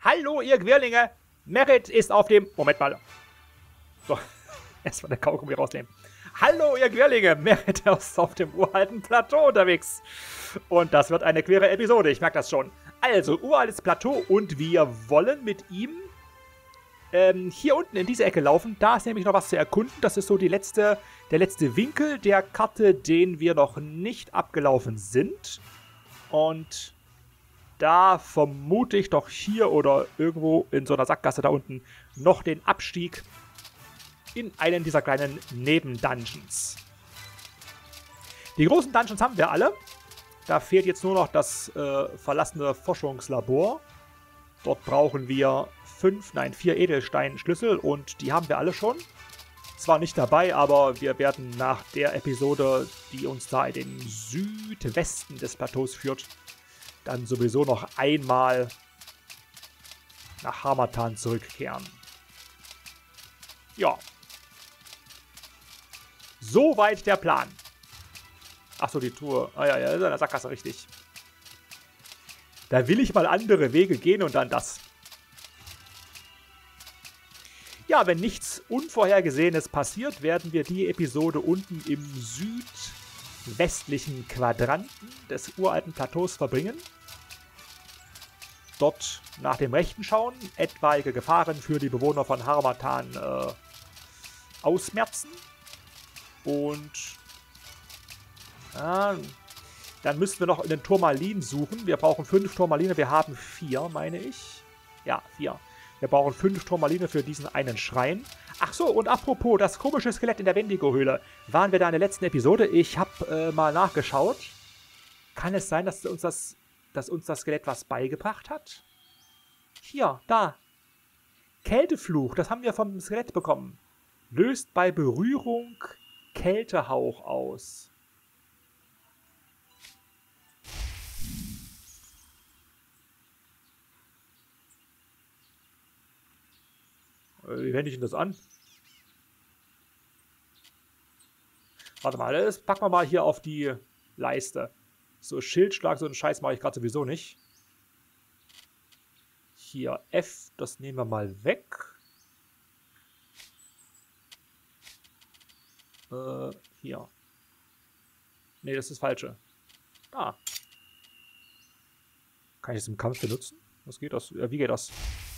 Hallo, ihr Quirlinge! Merit ist auf dem... Moment mal. So, erstmal den Kaugummi rausnehmen. Hallo, ihr Quirlinge! Merit ist auf dem uralten Plateau unterwegs. Und das wird eine queere Episode, ich merke das schon. Also, uraltes Plateau und wir wollen mit ihm hier unten in diese Ecke laufen. Da ist nämlich noch was zu erkunden. Das ist so der letzte Winkel der Karte, den wir noch nicht abgelaufen sind. Und da vermute ich doch hier oder irgendwo in so einer Sackgasse da unten noch den Abstieg in einen dieser kleinen Nebendungeons. Die großen Dungeons haben wir alle. Da fehlt jetzt nur noch das verlassene Forschungslabor. Dort brauchen wir 4 Edelsteinschlüssel und die haben wir alle schon. Zwar nicht dabei, aber wir werden nach der Episode, die uns da in den Südwesten des Plateaus führt, dann sowieso noch einmal nach Harmattan zurückkehren. Ja. Soweit der Plan. Achso, die Tour. Ah ja, ist in der Sackgasse richtig. Da will ich mal andere Wege gehen und dann das. Ja, wenn nichts Unvorhergesehenes passiert, werden wir die Episode unten im südwestlichen Quadranten des uralten Plateaus verbringen. Dort nach dem Rechten schauen, etwaige Gefahren für die Bewohner von Harmattan ausmerzen. Und dann müssen wir noch in den Turmalin suchen. Wir brauchen 5 Turmaline, wir haben 4, meine ich. Ja, 4. Wir brauchen 5 Turmaline für diesen einen Schrein. Ach so, und apropos, das komische Skelett in der Wendigo-Höhle. Waren wir da in der letzten Episode? Ich habe mal nachgeschaut. Kann es sein, dass uns das Skelett was beigebracht hat? Hier, da. Kältefluch, das haben wir vom Skelett bekommen. Löst bei Berührung Kältehauch aus. Wie wende ich denn das an? Warte mal, das packen wir mal hier auf die Leiste. So Schildschlag, so einen Scheiß mache ich gerade sowieso nicht. Hier F, das nehmen wir mal weg. Hier. Ne, das ist das Falsche. Ah. Kann ich das im Kampf benutzen? Was geht das? Wie geht das?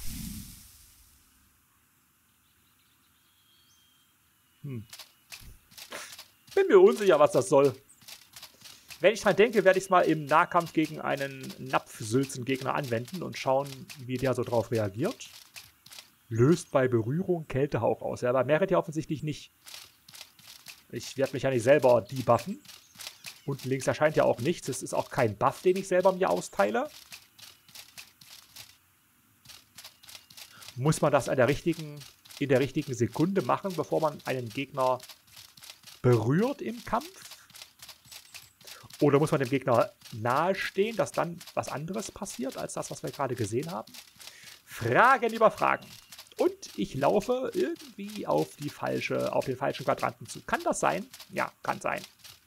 Bin mir unsicher, was das soll. Wenn ich dran denke, werde ich es mal im Nahkampf gegen einen Napfsülzen-Gegner anwenden und schauen, wie der so drauf reagiert. Löst bei Berührung Kältehauch aus. Ja, bei Merit ja offensichtlich nicht. Ich werde mich ja nicht selber debuffen. Unten links erscheint ja auch nichts. Es ist auch kein Buff, den ich selber mir austeile. Muss man das in der richtigen Sekunde machen, bevor man einen Gegner berührt im Kampf? Oder muss man dem Gegner nahestehen, dass dann was anderes passiert, als das, was wir gerade gesehen haben? Fragen über Fragen. Und ich laufe irgendwie auf den falschen Quadranten zu. Kann das sein? Ja, kann sein.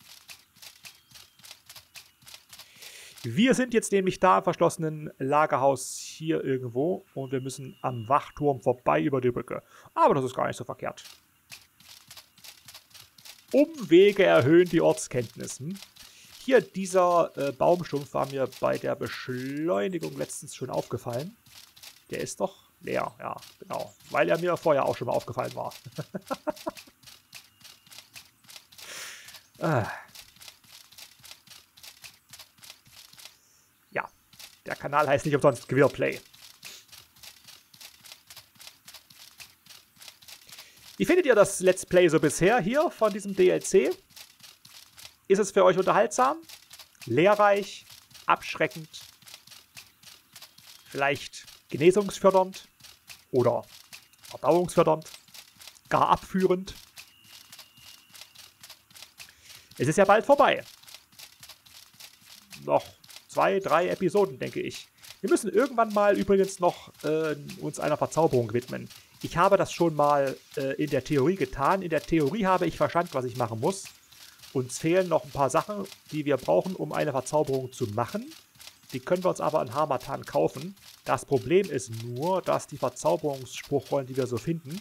Wir sind jetzt nämlich da im verschlossenen Lagerhaus hier irgendwo und wir müssen am Wachturm vorbei über die Brücke. Aber das ist gar nicht so verkehrt. Umwege erhöhen die Ortskenntnissen. Hier, dieser Baumstumpf war mir bei der Beschleunigung letztens schon aufgefallen. Der ist doch leer, ja, genau. Weil er mir vorher auch schon mal aufgefallen war. Ja, der Kanal heißt nicht umsonst Queerplay. Wie findet ihr das Let's Play so bisher hier von diesem DLC? Ist es für euch unterhaltsam? Lehrreich? Abschreckend? Vielleicht genesungsfördernd? Oder verdauungsfördernd? Gar abführend? Es ist ja bald vorbei. Noch 2, 3 Episoden, denke ich. Wir müssen irgendwann mal übrigens noch uns einer Verzauberung widmen. Ich habe das schon mal in der Theorie getan. In der Theorie habe ich verstanden, was ich machen muss. Uns fehlen noch ein paar Sachen, die wir brauchen, um eine Verzauberung zu machen. Die können wir uns aber in Harmattan kaufen. Das Problem ist nur, dass die Verzauberungsspruchrollen, die wir so finden,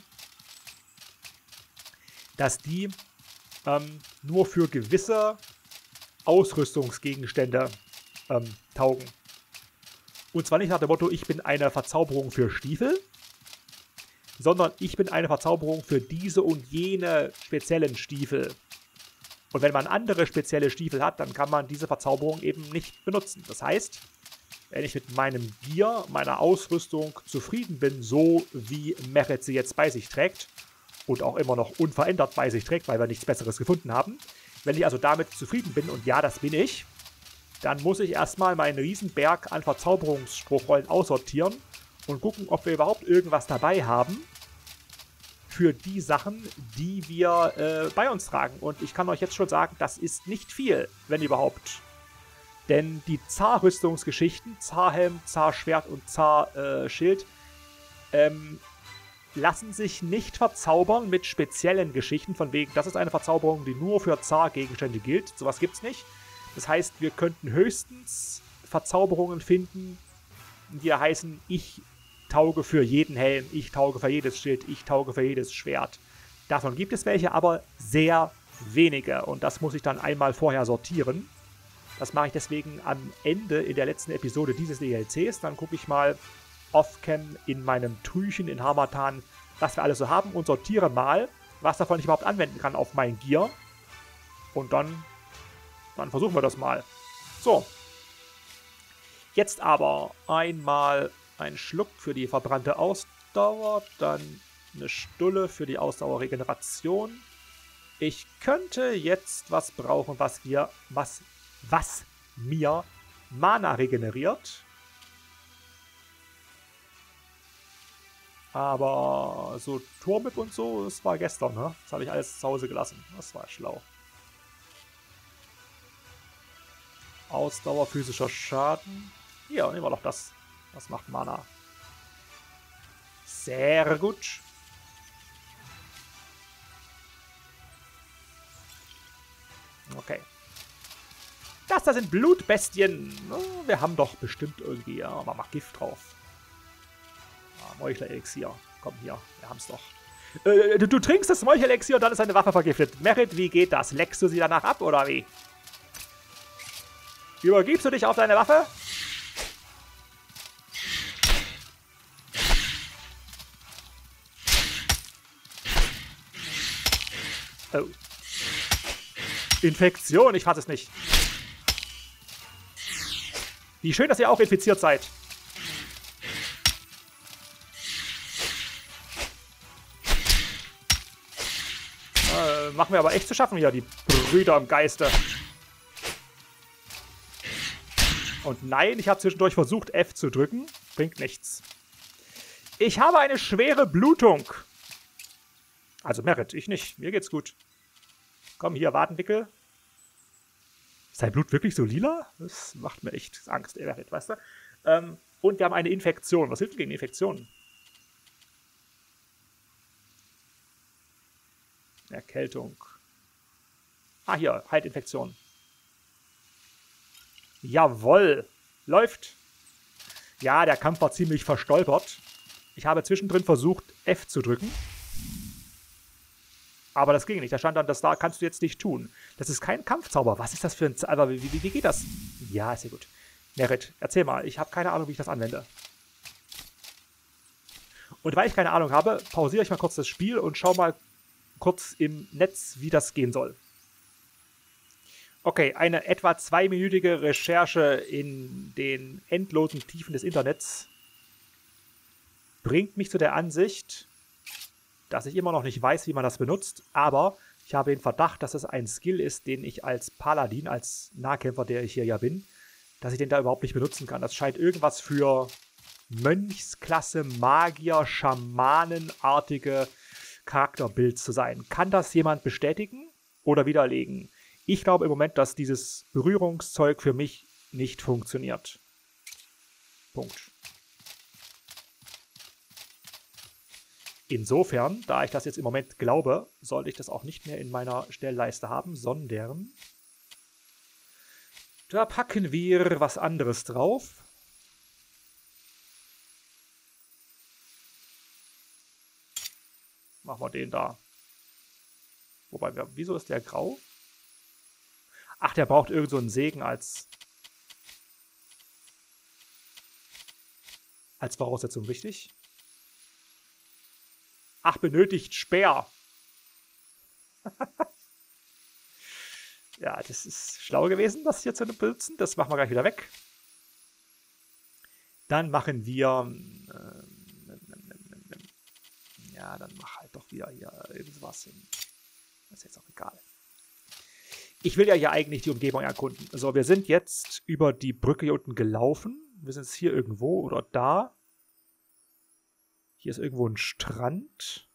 dass die nur für gewisse Ausrüstungsgegenstände taugen. Und zwar nicht nach dem Motto, ich bin eine Verzauberung für Stiefel, sondern ich bin eine Verzauberung für diese und jene speziellen Stiefel. Und wenn man andere spezielle Stiefel hat, dann kann man diese Verzauberung eben nicht benutzen. Das heißt, wenn ich mit meinem Gear, meiner Ausrüstung zufrieden bin, so wie Meret sie jetzt bei sich trägt und auch immer noch unverändert bei sich trägt, weil wir nichts Besseres gefunden haben, wenn ich also damit zufrieden bin, und ja, das bin ich, dann muss ich erstmal meinen Riesenberg an Verzauberungsspruchrollen aussortieren und gucken, ob wir überhaupt irgendwas dabei haben für die Sachen, die wir bei uns tragen. Und ich kann euch jetzt schon sagen, das ist nicht viel, wenn überhaupt. Denn die Zar-Rüstungsgeschichten, Zar-Helm, Zar-Schwert und Zar-Schild, lassen sich nicht verzaubern mit speziellen Geschichten, von wegen, das ist eine Verzauberung, die nur für Zar-Gegenstände gilt. Sowas gibt's nicht. Das heißt, wir könnten höchstens Verzauberungen finden, die heißen, ich tauge für jeden Helm, ich tauge für jedes Schild, ich tauge für jedes Schwert. Davon gibt es welche, aber sehr wenige. Und das muss ich dann einmal vorher sortieren. Das mache ich deswegen am Ende in der letzten Episode dieses DLCs. Dann gucke ich mal off-cam in meinem Trüchen in Harmattan, was wir alles so haben, und sortiere mal, was davon ich überhaupt anwenden kann auf mein Gear. Und dann versuchen wir das mal. So. Jetzt aber einmal ein Schluck für die verbrannte Ausdauer, dann eine Stulle für die Ausdauerregeneration. Ich könnte jetzt was brauchen, was mir Mana regeneriert. Aber so Turmip und so, das war gestern, ne? Das habe ich alles zu Hause gelassen. Das war schlau. Ausdauer, physischer Schaden. Hier, nehmen wir doch das. Das macht Mana. Sehr gut. Okay. Das da sind Blutbestien. Wir haben doch bestimmt irgendwie, ja, man macht Gift drauf. Meuchler-Elixier. Komm hier, wir haben's doch. Du trinkst das Meuchler-Elixier und dann ist deine Waffe vergiftet. Meret, wie geht das? Leckst du sie danach ab oder wie? Übergibst du dich auf deine Waffe? Oh. Infektion, ich fasse es nicht. Wie schön, dass ihr auch infiziert seid. Machen wir aber echt zu schaffen hier, die Brüder im Geiste. Und nein, ich habe zwischendurch versucht, F zu drücken. Bringt nichts. Ich habe eine schwere Blutung. Also Meret, ich nicht. Mir geht's gut. Komm, hier, Wadenwickel. Ist dein Blut wirklich so lila? Das macht mir echt Angst, Meret, weißt du? Und wir haben eine Infektion. Was hilft gegen Infektionen? Erkältung. Ah, hier, Heilinfektion. Jawohl. Läuft. Ja, der Kampf war ziemlich verstolpert. Ich habe zwischendrin versucht, F zu drücken. Aber das ging nicht. Da stand dann, das da kannst du jetzt nicht tun. Das ist kein Kampfzauber. Was ist das für ein Zauber? Wie geht das? Ja, ist ja gut. Meret, erzähl mal. Ich habe keine Ahnung, wie ich das anwende. Und weil ich keine Ahnung habe, pausiere ich mal kurz das Spiel und schau mal kurz im Netz, wie das gehen soll. Okay, eine etwa 2-minütige Recherche in den endlosen Tiefen des Internets bringt mich zu der Ansicht, dass ich immer noch nicht weiß, wie man das benutzt, aber ich habe den Verdacht, dass es ein Skill ist, den ich als Paladin, als Nahkämpfer, der ich hier ja bin, dass ich den da überhaupt nicht benutzen kann. Das scheint irgendwas für Mönchsklasse, Magier, Schamanenartige Charakterbild zu sein. Kann das jemand bestätigen oder widerlegen? Ich glaube im Moment, dass dieses Berührungszeug für mich nicht funktioniert. Punkt. Insofern, da ich das jetzt im Moment glaube, sollte ich das auch nicht mehr in meiner Stellleiste haben, sondern Da packen wir was anderes drauf. Machen wir den da. Wobei, wieso ist der grau? Ach, der braucht irgend so einen Segen als Voraussetzung, richtig? Ach, benötigt Speer. Ja, das ist schlau gewesen, das hier zu benutzen. Das machen wir gleich wieder weg. Dann machen wir... ja, dann mach halt doch wieder hier irgendwas hin. Das ist jetzt auch egal. Ich will ja hier eigentlich die Umgebung erkunden. So, wir sind jetzt über die Brücke hier unten gelaufen. Wir sind jetzt hier irgendwo oder da. Hier ist irgendwo ein Strand.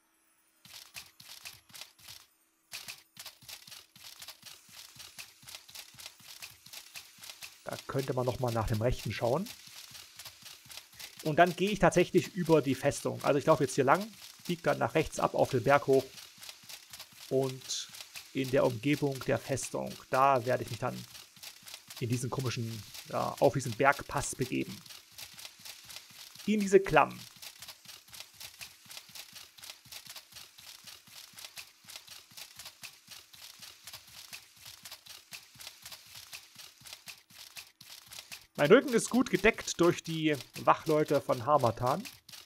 Da könnte man nochmal nach dem Rechten schauen. Und dann gehe ich tatsächlich über die Festung. Also ich laufe jetzt hier lang, biege dann nach rechts ab auf den Berg hoch. Und in der Umgebung der Festung, da werde ich mich dann in diesen komischen, ja, auf diesen Bergpass begeben. In diese Klamm. Mein Rücken ist gut gedeckt durch die Wachleute von Harmattan.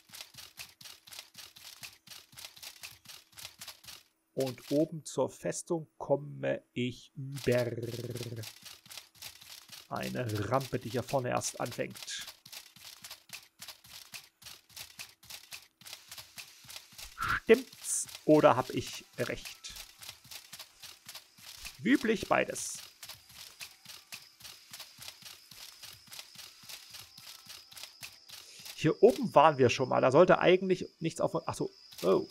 Und oben zur Festung komme ich über eine Rampe, die hier vorne erst anfängt. Stimmt's oder habe ich recht? Wie üblich beides. Hier oben waren wir schon mal. Da sollte eigentlich nichts auf... Achso. Oh.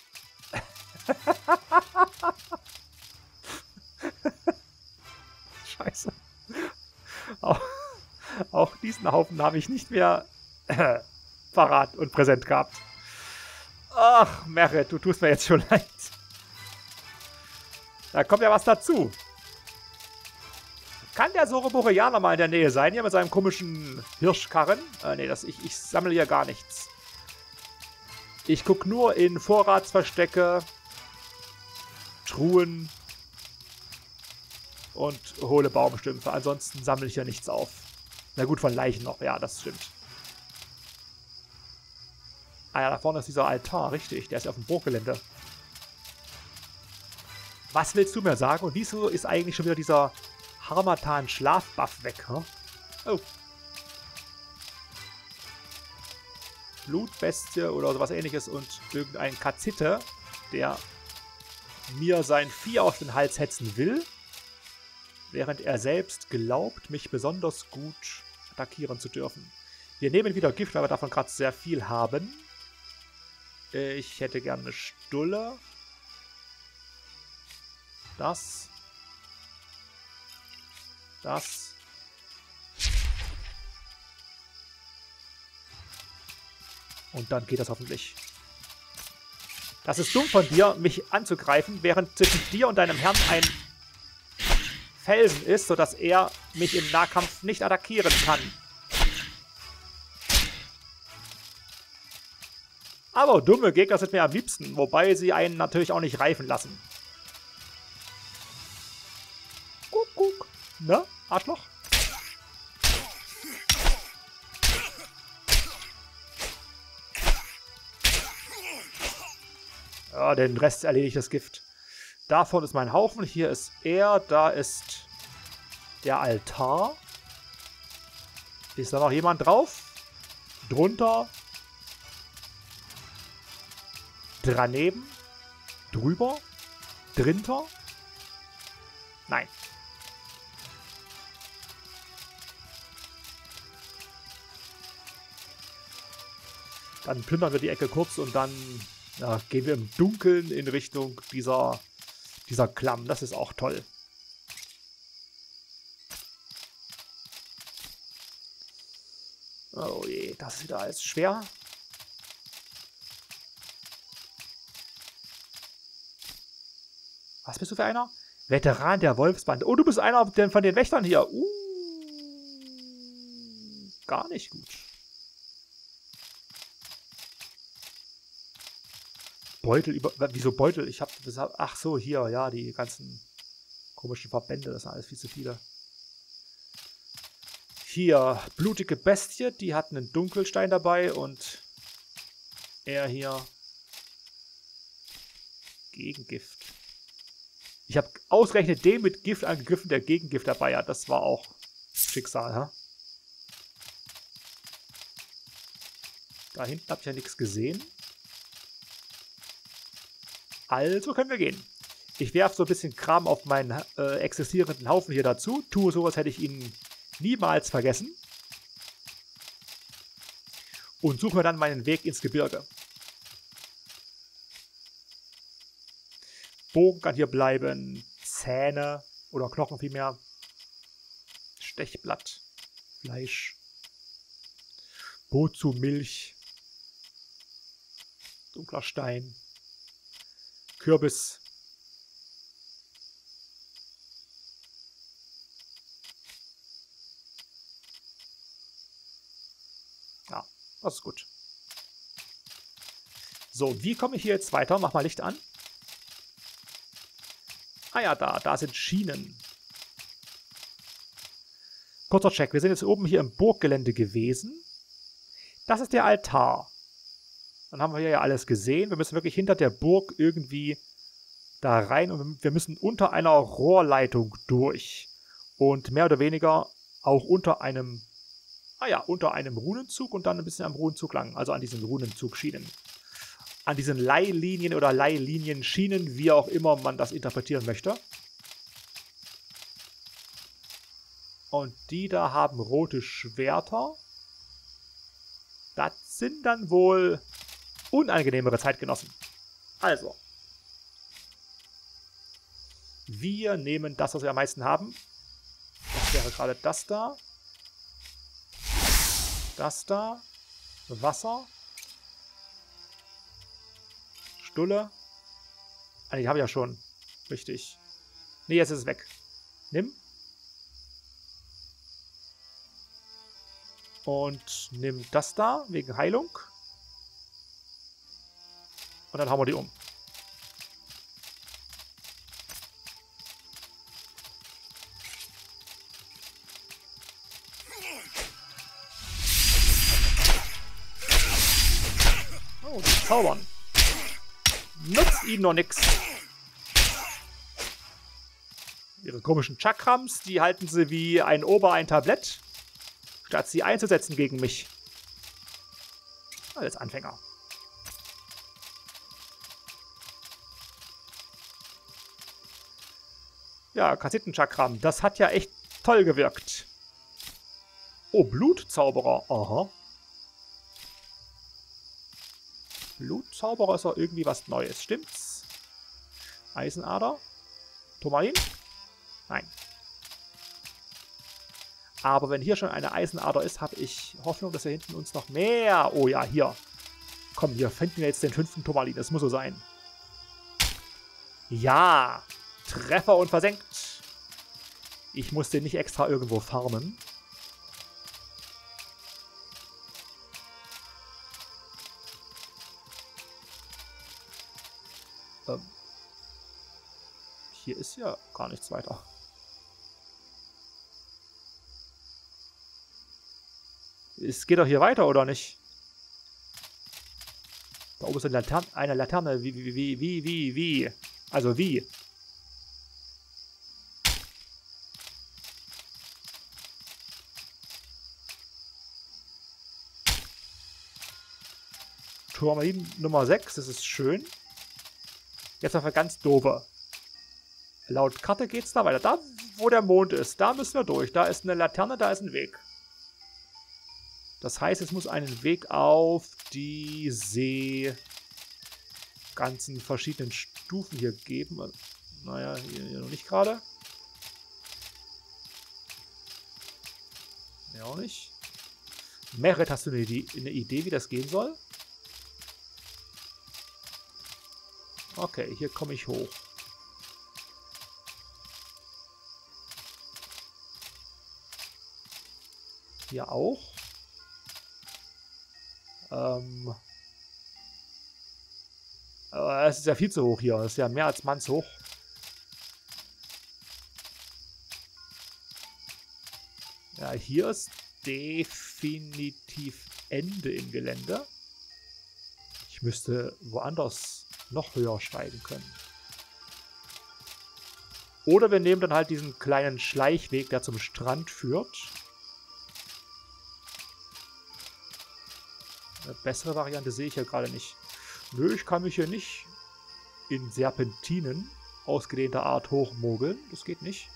Scheiße. Auch diesen Haufen habe ich nicht mehr parat und präsent gehabt. Ach, Meret, du tust mir jetzt schon leid. Da kommt ja was dazu. Kann der Soroboreaner mal in der Nähe sein, hier mit seinem komischen Hirschkarren? Nee, ich sammle hier gar nichts. Ich gucke nur in Vorratsverstecke, Truhen und hole Baumstümpfe. Ansonsten sammle ich ja nichts auf. Na gut, von Leichen noch. Ja, das stimmt. Ah ja, da vorne ist dieser Altar, richtig. Der ist ja auf dem Burggelände. Was willst du mir sagen? Und wieso ist eigentlich schon wieder dieser Harmattan-Schlafbuff weg, hm? Oh. Blutbestie oder sowas ähnliches und irgendein Kazite, der mir sein Vieh auf den Hals hetzen will, während er selbst glaubt, mich besonders gut attackieren zu dürfen. Wir nehmen wieder Gift, weil wir davon gerade sehr viel haben. Ich hätte gerne eine Stulle. Das. Und dann geht das hoffentlich. Das ist dumm von dir, mich anzugreifen, während zwischen dir und deinem Herrn ein Felsen ist, sodass er mich im Nahkampf nicht attackieren kann. Aber dumme Gegner sind mir am liebsten, wobei sie einen natürlich auch nicht reifen lassen. Guck, guck. Ne, Arschloch? Ja, den Rest erledigt das Gift. Davon ist mein Haufen. Hier ist er. Da ist der Altar. Ist da noch jemand drauf? Drunter. Daneben. Drüber. Drinter. Nein. Dann plündern wir die Ecke kurz und dann ja, gehen wir im Dunkeln in Richtung dieser Klamm. Das ist auch toll. Oh je, das ist wieder alles schwer. Was bist du für einer? Veteran der Wolfsbande. Oh, du bist einer von den Wächtern hier. Gar nicht gut. Beutel über... Wieso Beutel? Ich habe... Ach so, hier, ja, die ganzen komischen Verbände. Das sind alles viel zu viele. Hier, blutige Bestie. Die hat einen Dunkelstein dabei und er hier... Gegengift. Ich habe ausgerechnet den mit Gift angegriffen, der Gegengift dabei hat. Das war auch Schicksal, ha? Da hinten habe ich ja nichts gesehen. Also können wir gehen. Ich werfe so ein bisschen Kram auf meinen existierenden Haufen hier dazu. Tue so, als hätte ich ihn niemals vergessen. Und suche mir dann meinen Weg ins Gebirge. Bogen kann hier bleiben. Zähne oder Knochen vielmehr. Stechblatt. Fleisch. Bozu, Milch. Dunkler Stein. Kürbis. Ja, das ist gut. So, wie komme ich hier jetzt weiter? Mach mal Licht an. Ah ja, da sind Schienen. Kurzer Check. Wir sind jetzt oben hier im Burggelände gewesen. Das ist der Altar. Dann haben wir hier ja alles gesehen. Wir müssen wirklich hinter der Burg irgendwie da rein und wir müssen unter einer Rohrleitung durch. Und mehr oder weniger auch unter einem, unter einem Runenzug und dann ein bisschen am Runenzug lang. Also an diesen Runenzugschienen. An diesen Leihlinien oder Leihlinienschienen, wie auch immer man das interpretieren möchte. Und die da haben rote Schwerter. Das sind dann wohl unangenehmere Zeitgenossen. Also. Wir nehmen das, was wir am meisten haben. Das wäre gerade das da. Das da. Wasser. Stulle. Ah, die habe ich ja schon. Richtig. Ne, jetzt ist es weg. Nimm. Und nimm das da, wegen Heilung. Und dann hauen wir die um. Oh, die zaubern. Nutzt ihnen noch nix. Ihre komischen Chakrams, die halten sie wie ein Ober ein Tablett, statt sie einzusetzen gegen mich. Als Anfänger. Ja, Kassettenchakram, das hat ja echt toll gewirkt. Oh, Blutzauberer. Aha. Blutzauberer ist doch irgendwie was Neues, stimmt's? Eisenader? Turmalin? Nein. Aber wenn hier schon eine Eisenader ist, habe ich Hoffnung, dass wir hinten uns noch mehr... Oh ja, hier. Komm, hier finden wir jetzt den 5. Turmalin. Das muss so sein. Ja. Treffer und versenkt. Ich muss den nicht extra irgendwo farmen. Hier ist ja gar nichts weiter. Es geht doch hier weiter, oder nicht? Da oben ist eine Laterne. Wie? Also wie? Turmalin Nummer 6, das ist schön. Jetzt noch eine ganz doofe. Laut Karte geht's da weiter. Da, wo der Mond ist, da müssen wir durch. Da ist eine Laterne, da ist ein Weg. Das heißt, es muss einen Weg auf die ganzen verschiedenen Stufen hier geben. Naja, hier noch nicht gerade. Ja, auch nicht. Merit, hast du eine Idee, wie das gehen soll? Okay, hier komme ich hoch. Hier auch. Es ist ja viel zu hoch hier. Es ist ja mehr als mannshoch. Ja, hier ist definitiv Ende im Gelände. Ich müsste woanders noch höher steigen können. Oder wir nehmen dann halt diesen kleinen Schleichweg, der zum Strand führt. Eine bessere Variante sehe ich ja gerade nicht. Nö, ich kann mich hier nicht in Serpentinen ausgedehnter Art hochmogeln. Das geht nicht.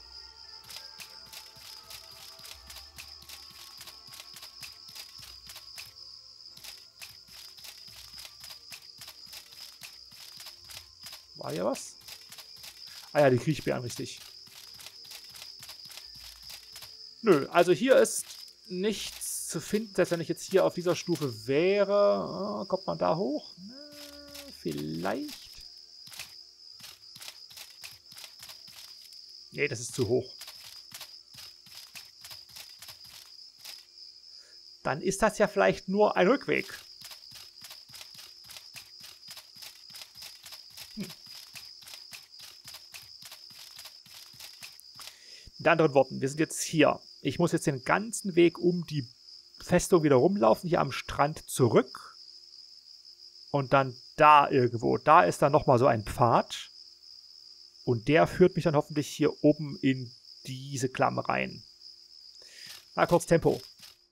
War hier was? Ah ja, die Kriechbeeren, richtig. Nö, also hier ist nichts zu finden, selbst wenn ich jetzt hier auf dieser Stufe wäre. Kommt man da hoch? Vielleicht. Nee, das ist zu hoch. Dann ist das ja vielleicht nur ein Rückweg. In anderen Worten, wir sind jetzt hier. Ich muss jetzt den ganzen Weg um die Festung wieder rumlaufen, hier am Strand zurück. Und dann da irgendwo. Da ist dann nochmal so ein Pfad. Und der führt mich dann hoffentlich hier oben in diese Klamm rein. Mal kurz Tempo.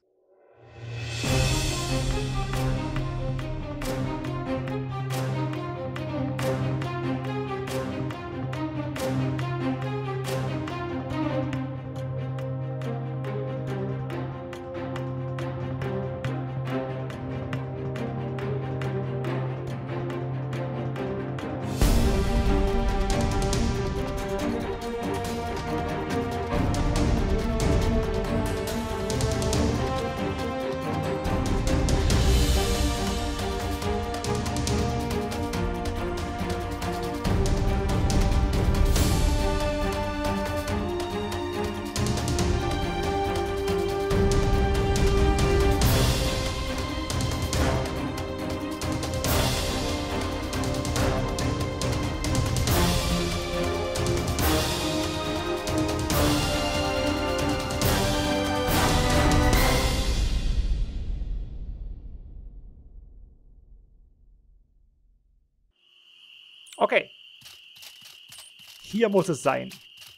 Okay. Hier muss es sein.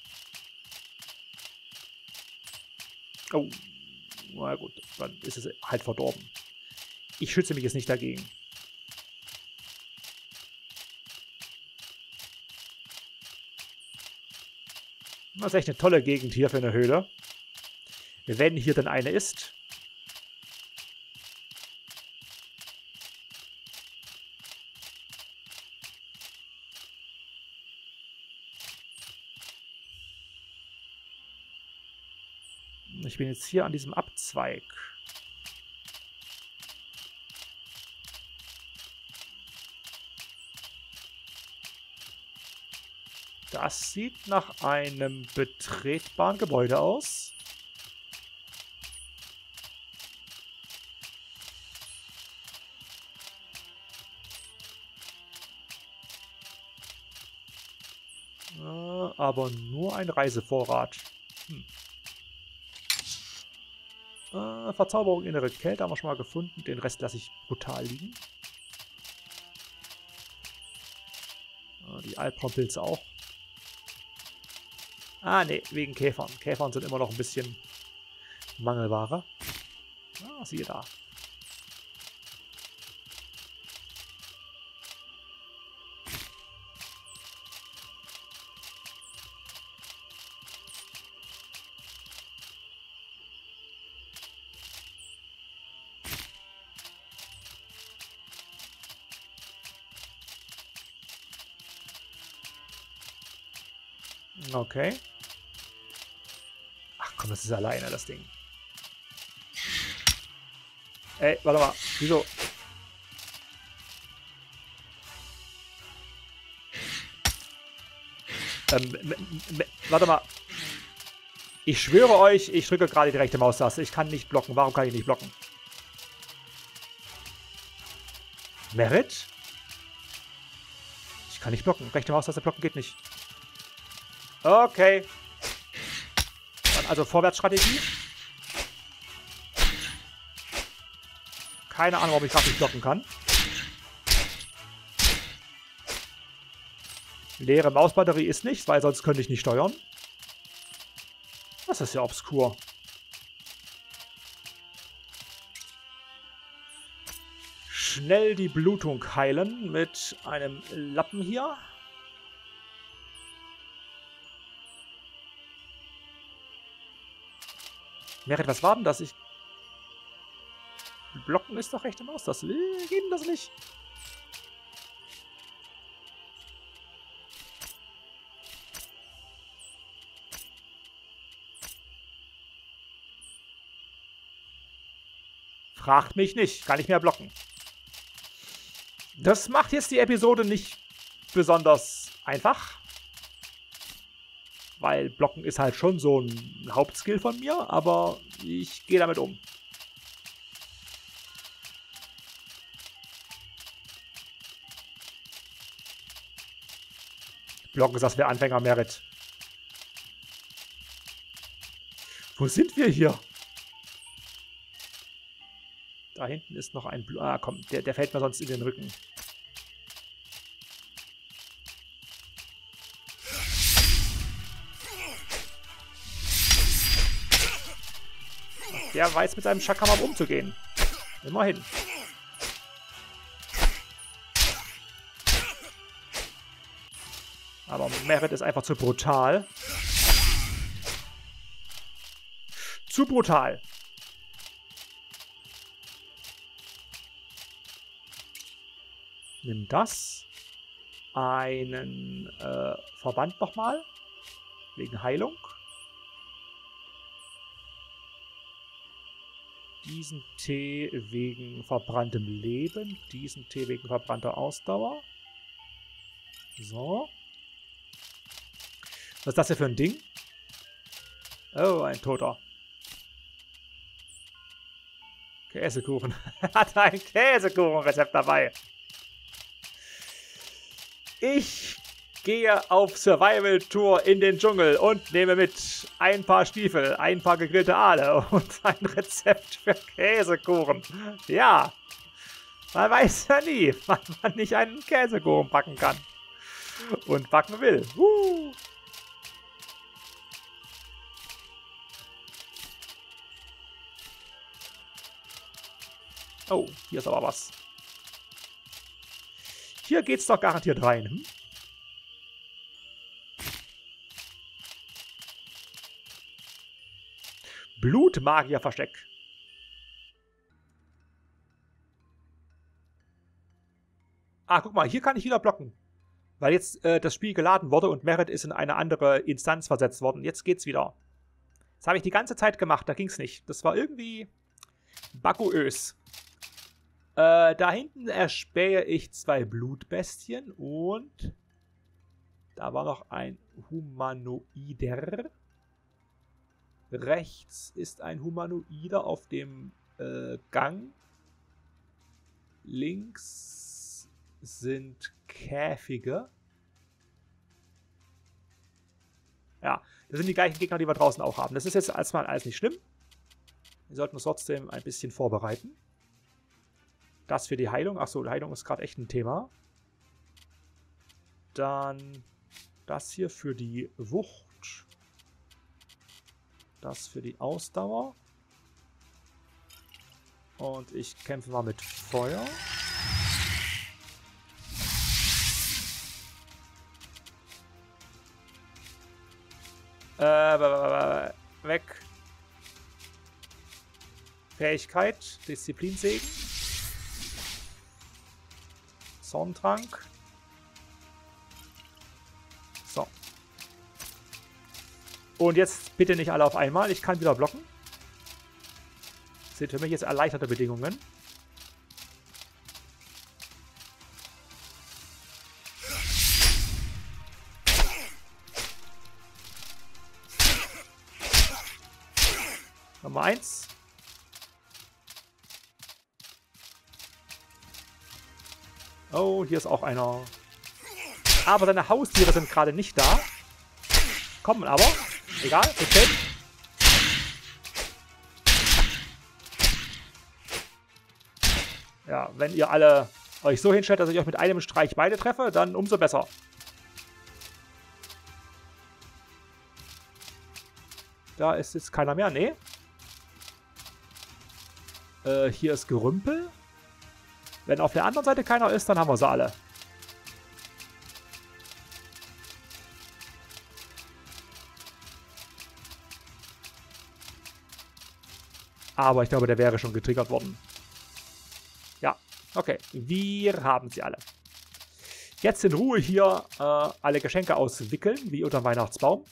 Oh. Na gut, dann ist es halt verdorben. Ich schütze mich jetzt nicht dagegen. Das ist echt eine tolle Gegend hier für eine Höhle. Wenn hier denn eine ist. Ich bin jetzt hier an diesem Abzweig. Das sieht nach einem betretbaren Gebäude aus. Aber nur ein Reisevorrat. Verzauberung innere Kälte haben wir schon mal gefunden. Den Rest lasse ich brutal liegen. Die Alphornpilze auch. Ah, ne, wegen Käfern. Käfern sind immer noch ein bisschen Mangelware. Ah, siehe da. Okay. Ach komm, das ist alleine, das Ding. Ey, warte mal. Wieso? Warte mal. Ich schwöre euch, ich drücke gerade die rechte Maustaste. Ich kann nicht blocken. Warum kann ich nicht blocken? Merit? Ich kann nicht blocken. Rechte Maustaste blocken geht nicht. Okay. Dann also Vorwärtsstrategie. Keine Ahnung, warum ich gerade nicht blocken kann. Leere Mausbatterie ist nichts, weil sonst könnte ich nicht steuern. Das ist ja obskur. Schnell die Blutung heilen mit einem Lappen hier. Merit, was war denn das? Blocken ist doch rechte Maus. Das will geben das nicht. Fragt mich nicht. Kann ich mehr blocken. Das macht jetzt die Episode nicht besonders einfach. Weil Blocken ist halt schon so ein Hauptskill von mir. Aber ich gehe damit um. Blocken ist das für Anfänger Merit. Wo sind wir hier? Da hinten ist noch ein... Ah, komm, der fällt mir sonst in den Rücken. Der weiß mit seinem Chakram umzugehen. Immerhin. Aber Merit ist einfach zu brutal. Zu brutal. Nimm das. Einen Verband nochmal. Wegen Heilung. Diesen Tee wegen verbranntem Leben. Diesen Tee wegen verbrannter Ausdauer. So. Was ist das hier für ein Ding? Oh, ein Toter. Käsekuchen. Hat ein Käsekuchenrezept dabei. Ich gehe auf Survival-Tour in den Dschungel und nehme mit ein paar Stiefel, ein paar gegrillte Aale und ein Rezept für Käsekuchen. Ja, man weiß ja nie, wann man nicht einen Käsekuchen backen kann. Und backen will. Oh, hier ist aber was. Hier geht's doch garantiert rein. Hm? Blutmagierversteck. Ah, guck mal, hier kann ich wieder blocken. Weil jetzt das Spiel geladen wurde und Merit ist in eine andere Instanz versetzt worden. Jetzt geht's wieder. Das habe ich die ganze Zeit gemacht, da ging's nicht. Das war irgendwie baguös. Da hinten erspähe ich 2 Blutbestien und da war noch ein Humanoider. Rechts ist ein Humanoider auf dem Gang. Links sind Käfige. Ja, das sind die gleichen Gegner, die wir draußen auch haben. Das ist jetzt erstmal alles nicht schlimm. Wir sollten uns trotzdem ein bisschen vorbereiten. Das für die Heilung. Achso, die Heilung ist gerade echt ein Thema. Dann das hier für die Wucht. Das für die Ausdauer. Und ich kämpfe mal mit Feuer. Weg. Fähigkeit. Disziplinsegen. Zorntrank. So. Und jetzt bitte nicht alle auf einmal. Ich kann wieder blocken. Das sind für mich jetzt erleichterte Bedingungen. Nummer 1. Oh, hier ist auch einer. Aber seine Haustiere sind gerade nicht da. Kommen aber. Egal, okay. Ja, wenn ihr alle euch so hinstellt, dass ich euch mit einem Streich beide treffe, dann umso besser. Da ist jetzt keiner mehr, nee. Hier ist Gerümpel. Wenn auf der anderen Seite keiner ist, dann haben wir sie alle. Aber ich glaube, der wäre schon getriggert worden. Ja, okay. Wir haben sie alle. Jetzt in Ruhe hier alle Geschenke auswickeln, wie unter dem Weihnachtsbaum.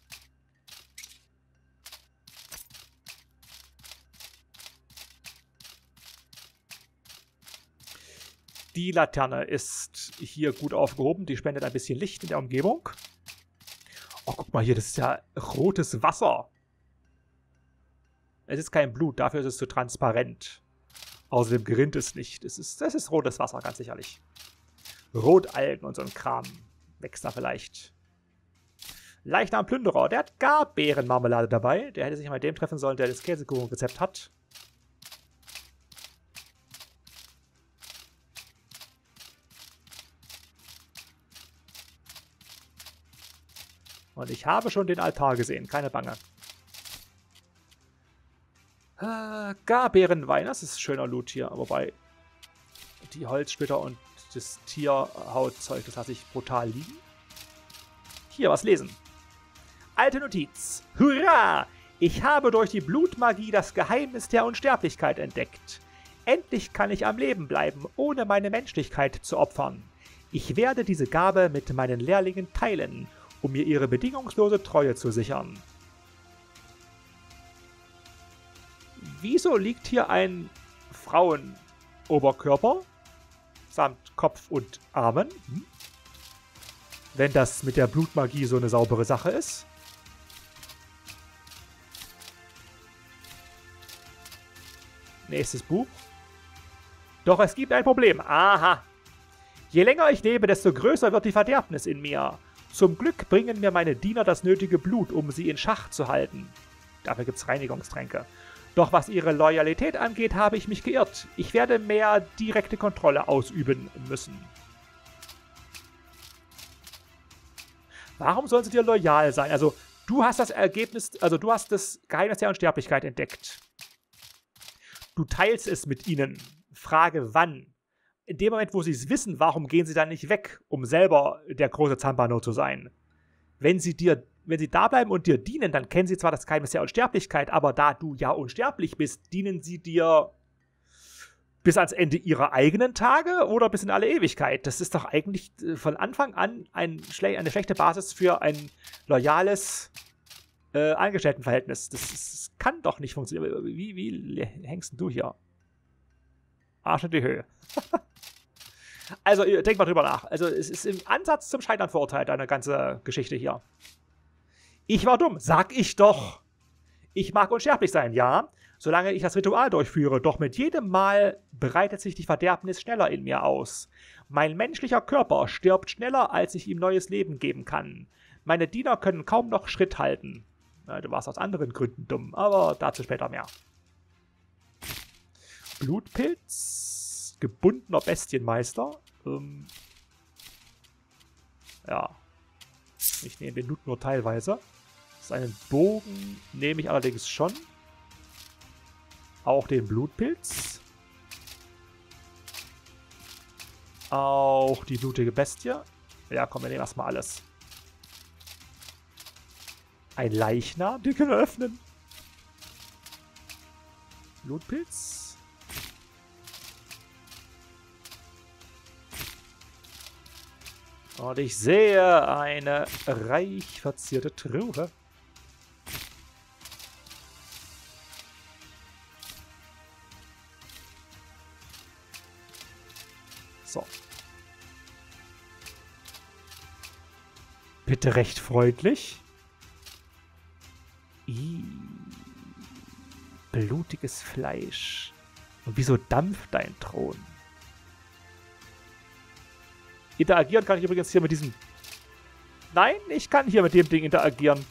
Die Laterne ist hier gut aufgehoben. Die spendet ein bisschen Licht in der Umgebung. Oh, guck mal hier, das ist ja rotes Wasser. Es ist kein Blut, dafür ist es zu transparent. Außerdem gerinnt es nicht. Das ist rotes Wasser, ganz sicherlich. Rotalgen und so ein Kram wächst da vielleicht. Leichnam Plünderer, der hat gar Beerenmarmelade dabei. Der hätte sich mal mit dem treffen sollen, der das Käsekuchenrezept hat. Und ich habe schon den Altar gesehen, keine Bange. Garbeerenwein, das ist schöner Loot hier. Wobei die Holzsplitter und das Tierhautzeug, das lasse ich brutal liegen. Hier, was lesen. Alte Notiz. Hurra! Ich habe durch die Blutmagie das Geheimnis der Unsterblichkeit entdeckt. Endlich kann ich am Leben bleiben, ohne meine Menschlichkeit zu opfern. Ich werde diese Gabe mit meinen Lehrlingen teilen, um mir ihre bedingungslose Treue zu sichern. Wieso liegt hier ein Frauenoberkörper samt Kopf und Armen? Wenn das mit der Blutmagie so eine saubere Sache ist. Nächstes Buch. Doch es gibt ein Problem. Aha. Je länger ich lebe, desto größer wird die Verderbnis in mir. Zum Glück bringen mir meine Diener das nötige Blut, um sie in Schach zu halten. Dafür gibt es Reinigungstränke. Doch was ihre Loyalität angeht, habe ich mich geirrt. Ich werde mehr direkte Kontrolle ausüben müssen. Warum sollen sie dir loyal sein? Also, du hast das Ergebnis, also du hast das Geheimnis der Unsterblichkeit entdeckt. Du teilst es mit ihnen. Frage, wann? In dem Moment, wo sie es wissen, warum gehen sie dann nicht weg, um selber der große Zampano zu sein? Wenn sie da bleiben und dir dienen, dann kennen sie zwar das Geheimnis der Unsterblichkeit, aber da du ja unsterblich bist, dienen sie dir bis ans Ende ihrer eigenen Tage oder bis in alle Ewigkeit. Das ist doch eigentlich von Anfang an eine schlechte Basis für ein loyales Angestelltenverhältnis. Das kann doch nicht funktionieren. Wie hängst du hier? Arsch in die Höhe. Also, denk mal drüber nach. Also, es ist im Ansatz zum Scheitern verurteilt, deine ganze Geschichte hier. Ich war dumm, sag ich doch. Ich mag unsterblich sein, ja, solange ich das Ritual durchführe, doch mit jedem Mal breitet sich die Verderbnis schneller in mir aus. Mein menschlicher Körper stirbt schneller, als ich ihm neues Leben geben kann. Meine Diener können kaum noch Schritt halten. Na, du warst aus anderen Gründen dumm, aber dazu später mehr. Blutpilz, gebundener Bestienmeister. Ja. Ich nehme den Loot nur teilweise. Einen Bogen nehme ich allerdings schon. Auch den Blutpilz. Auch die blutige Bestie. Ja, komm, wir nehmen erstmal alles. Ein Leichnam, den können wir öffnen. Blutpilz. Und ich sehe eine reich verzierte Truhe. So. Bitte recht freundlich. Blutiges Fleisch. Und wieso dampft dein Thron? Interagieren kann ich übrigens hier mit diesem... Nein, ich kann hier mit dem Ding interagieren.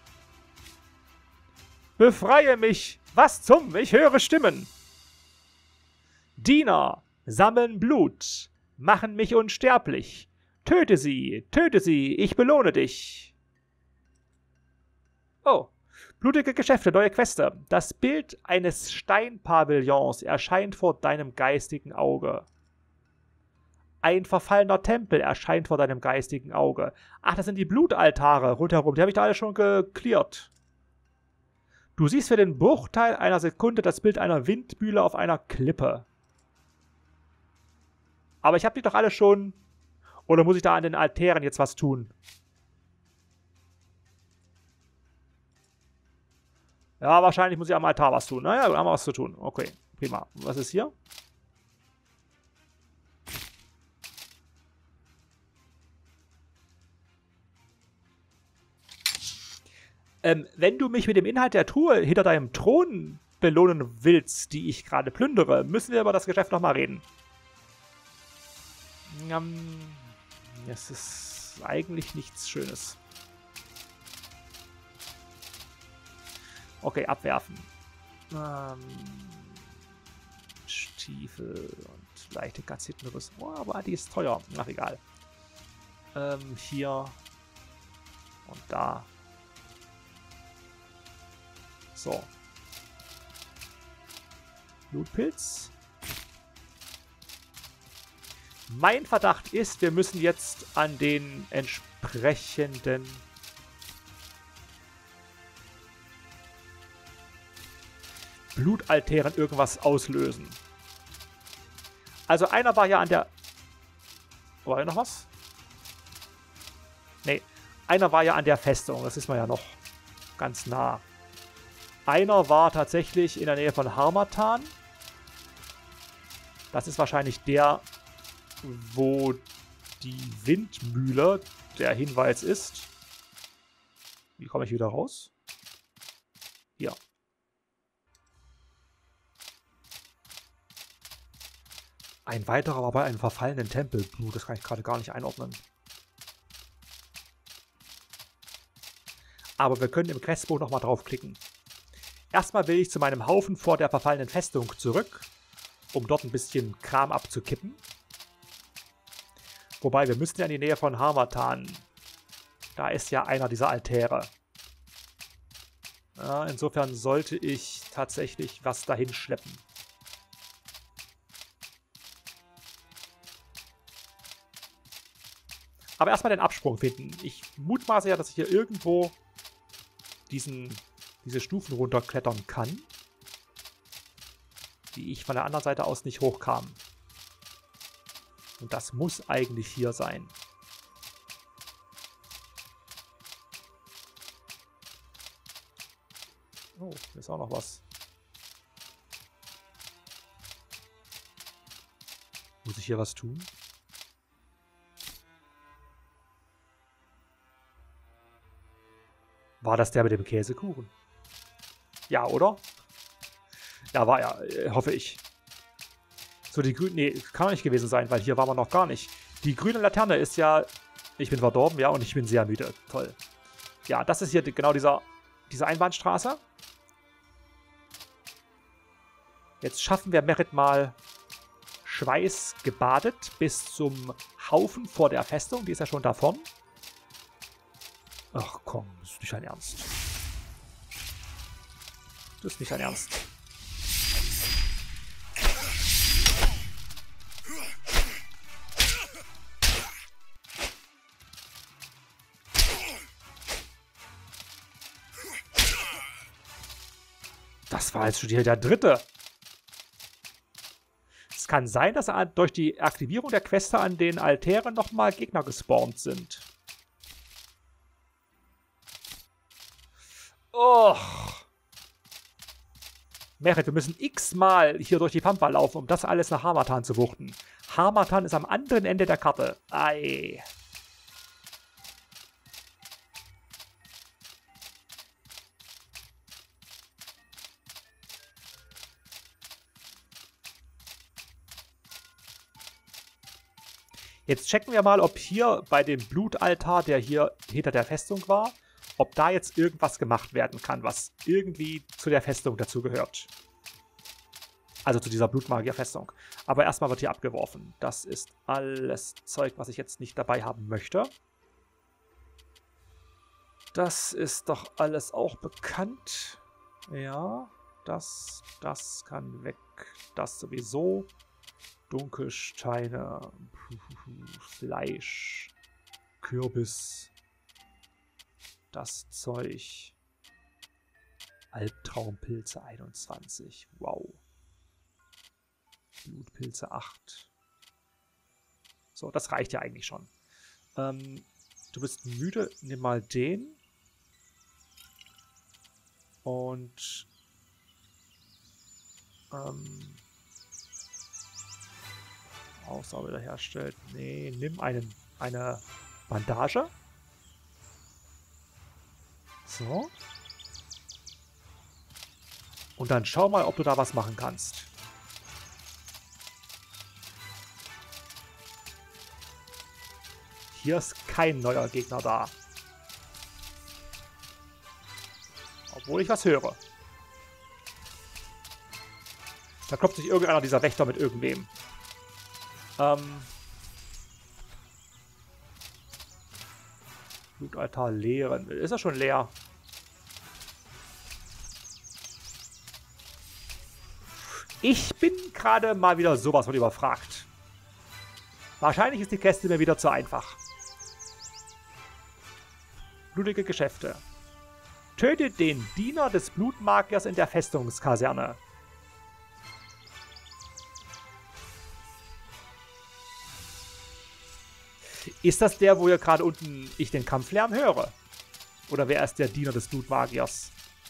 Befreie mich! Was zum? Ich höre Stimmen! Diener, sammeln Blut, machen mich unsterblich. Töte sie, ich belohne dich. Oh, blutige Geschäfte, neue Queste. Das Bild eines Steinpavillons erscheint vor deinem geistigen Auge. Ein verfallener Tempel erscheint vor deinem geistigen Auge. Ach, das sind die Blutaltare rundherum. Die habe ich da alle schon geklärt. Du siehst für den Bruchteil einer Sekunde das Bild einer Windmühle auf einer Klippe. Aber ich habe die doch alle schon... Oder muss ich da an den Altären jetzt was tun? Ja, wahrscheinlich muss ich am Altar was tun. Naja, wir haben was zu tun. Okay, prima. Was ist hier? Wenn du mich mit dem Inhalt der Truhe hinter deinem Thron belohnen willst, die ich gerade plündere, müssen wir über das Geschäft nochmal reden. Es ist eigentlich nichts Schönes. Okay, abwerfen. Stiefel und leichte Gazittenrüstung. Oh, aber die ist teuer. Ach, egal. Hier und da. So. Blutpilz. Mein Verdacht ist, wir müssen jetzt an den entsprechenden Blutaltären irgendwas auslösen. Also einer war ja an der... War hier noch was? Nee. Einer war ja an der Festung. Das ist man ja noch ganz nah. Einer war tatsächlich in der Nähe von Harmattan. Das ist wahrscheinlich der, wo die Windmühle der Hinweis ist. Wie komme ich wieder raus? Hier. Ein weiterer war bei einem verfallenen Tempel. Das kann ich gerade gar nicht einordnen. Aber wir können im Questbuch nochmal draufklicken. Erstmal will ich zu meinem Haufen vor der verfallenen Festung zurück, um dort ein bisschen Kram abzukippen. Wobei, wir müssten ja in die Nähe von Harmattan. Da ist ja einer dieser Altäre. Ja, insofern sollte ich tatsächlich was dahin schleppen. Aber erstmal den Absprung finden. Ich mutmaße ja, dass ich hier irgendwo diese Stufen runterklettern kann, die ich von der anderen Seite aus nicht hochkam. Und das muss eigentlich hier sein. Oh, hier ist auch noch was. Muss ich hier was tun? War das der mit dem Käsekuchen? Ja, oder? Ja, war ja, hoffe ich. So, die grüne... Nee, kann nicht gewesen sein, weil hier waren wir noch gar nicht. Die grüne Laterne ist ja... Ich bin verdorben, ja, und ich bin sehr müde. Toll. Ja, das ist hier genau diese Einbahnstraße. Jetzt schaffen wir Merit mal Schweiß gebadet bis zum Haufen vor der Festung. Die ist ja schon davon. Ach komm, das ist nicht dein Ernst. Das ist nicht dein Ernst. Das war jetzt schon hier der dritte. Es kann sein, dass durch die Aktivierung der Queste an den Altären nochmal Gegner gespawnt sind. Oh. Merit, wir müssen x-mal hier durch die Pampa laufen, um das alles nach Harmattan zu wuchten. Harmattan ist am anderen Ende der Karte. Ei. Jetzt checken wir mal, ob hier bei dem Blutaltar, der hier hinter der Festung war, ob da jetzt irgendwas gemacht werden kann, was irgendwie zu der Festung dazugehört. Also zu dieser Blutmagier-Festung. Aber erstmal wird hier abgeworfen. Das ist alles Zeug, was ich jetzt nicht dabei haben möchte. Das ist doch alles auch bekannt. Ja, das kann weg. Das sowieso. Dunkelsteine. Fleisch. Kürbis. Das Zeug. Albtraumpilze 21. Wow. Blutpilze 8. So, das reicht ja eigentlich schon. Du bist müde. Nimm mal den. Und Ausdauer wiederherstellt. Nee, nimm eine Bandage. So. Und dann schau mal, ob du da was machen kannst. Hier ist kein neuer Gegner da. Obwohl ich was höre. Da klopft sich irgendeiner dieser Wächter mit irgendwem. Blutaltar leeren. Ist er schon leer? Ich bin gerade mal wieder sowas von überfragt. Wahrscheinlich ist die Kiste mir wieder zu einfach. Blutige Geschäfte. Tötet den Diener des Blutmagiers in der Festungskaserne. Ist das der, wo hier gerade unten ich den Kampflärm höre? Oder wer ist der Diener des Blutmagiers?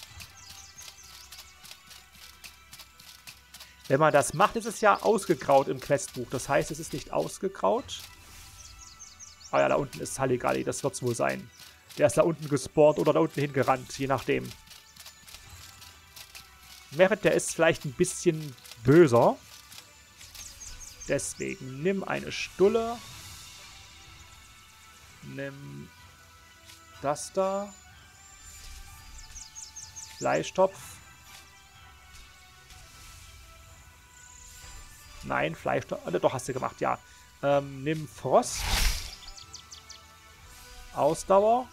Wenn man das macht, ist es ja ausgegraut im Questbuch. Das heißt, es ist nicht ausgegraut. Ah ja, da unten ist Halligalli, das wird es wohl sein. Der ist da unten gespawnt oder da unten hingerannt, je nachdem. Merit, der ist vielleicht ein bisschen böser. Deswegen nimm eine Stulle. Nimm das da. Fleischtopf. Nein, Fleischtopf. Doch, hast du gemacht, ja. Nimm Frost. Ausdauer.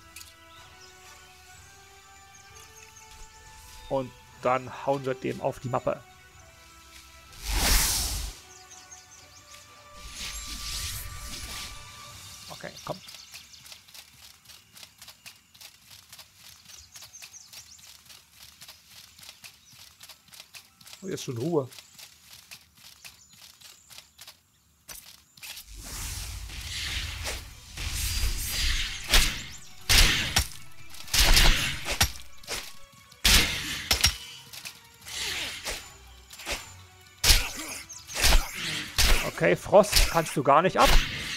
Und dann hauen wir dem auf die Mappe. Okay, komm. Oh, jetzt schon Ruhe. Okay, Frost kannst du gar nicht ab.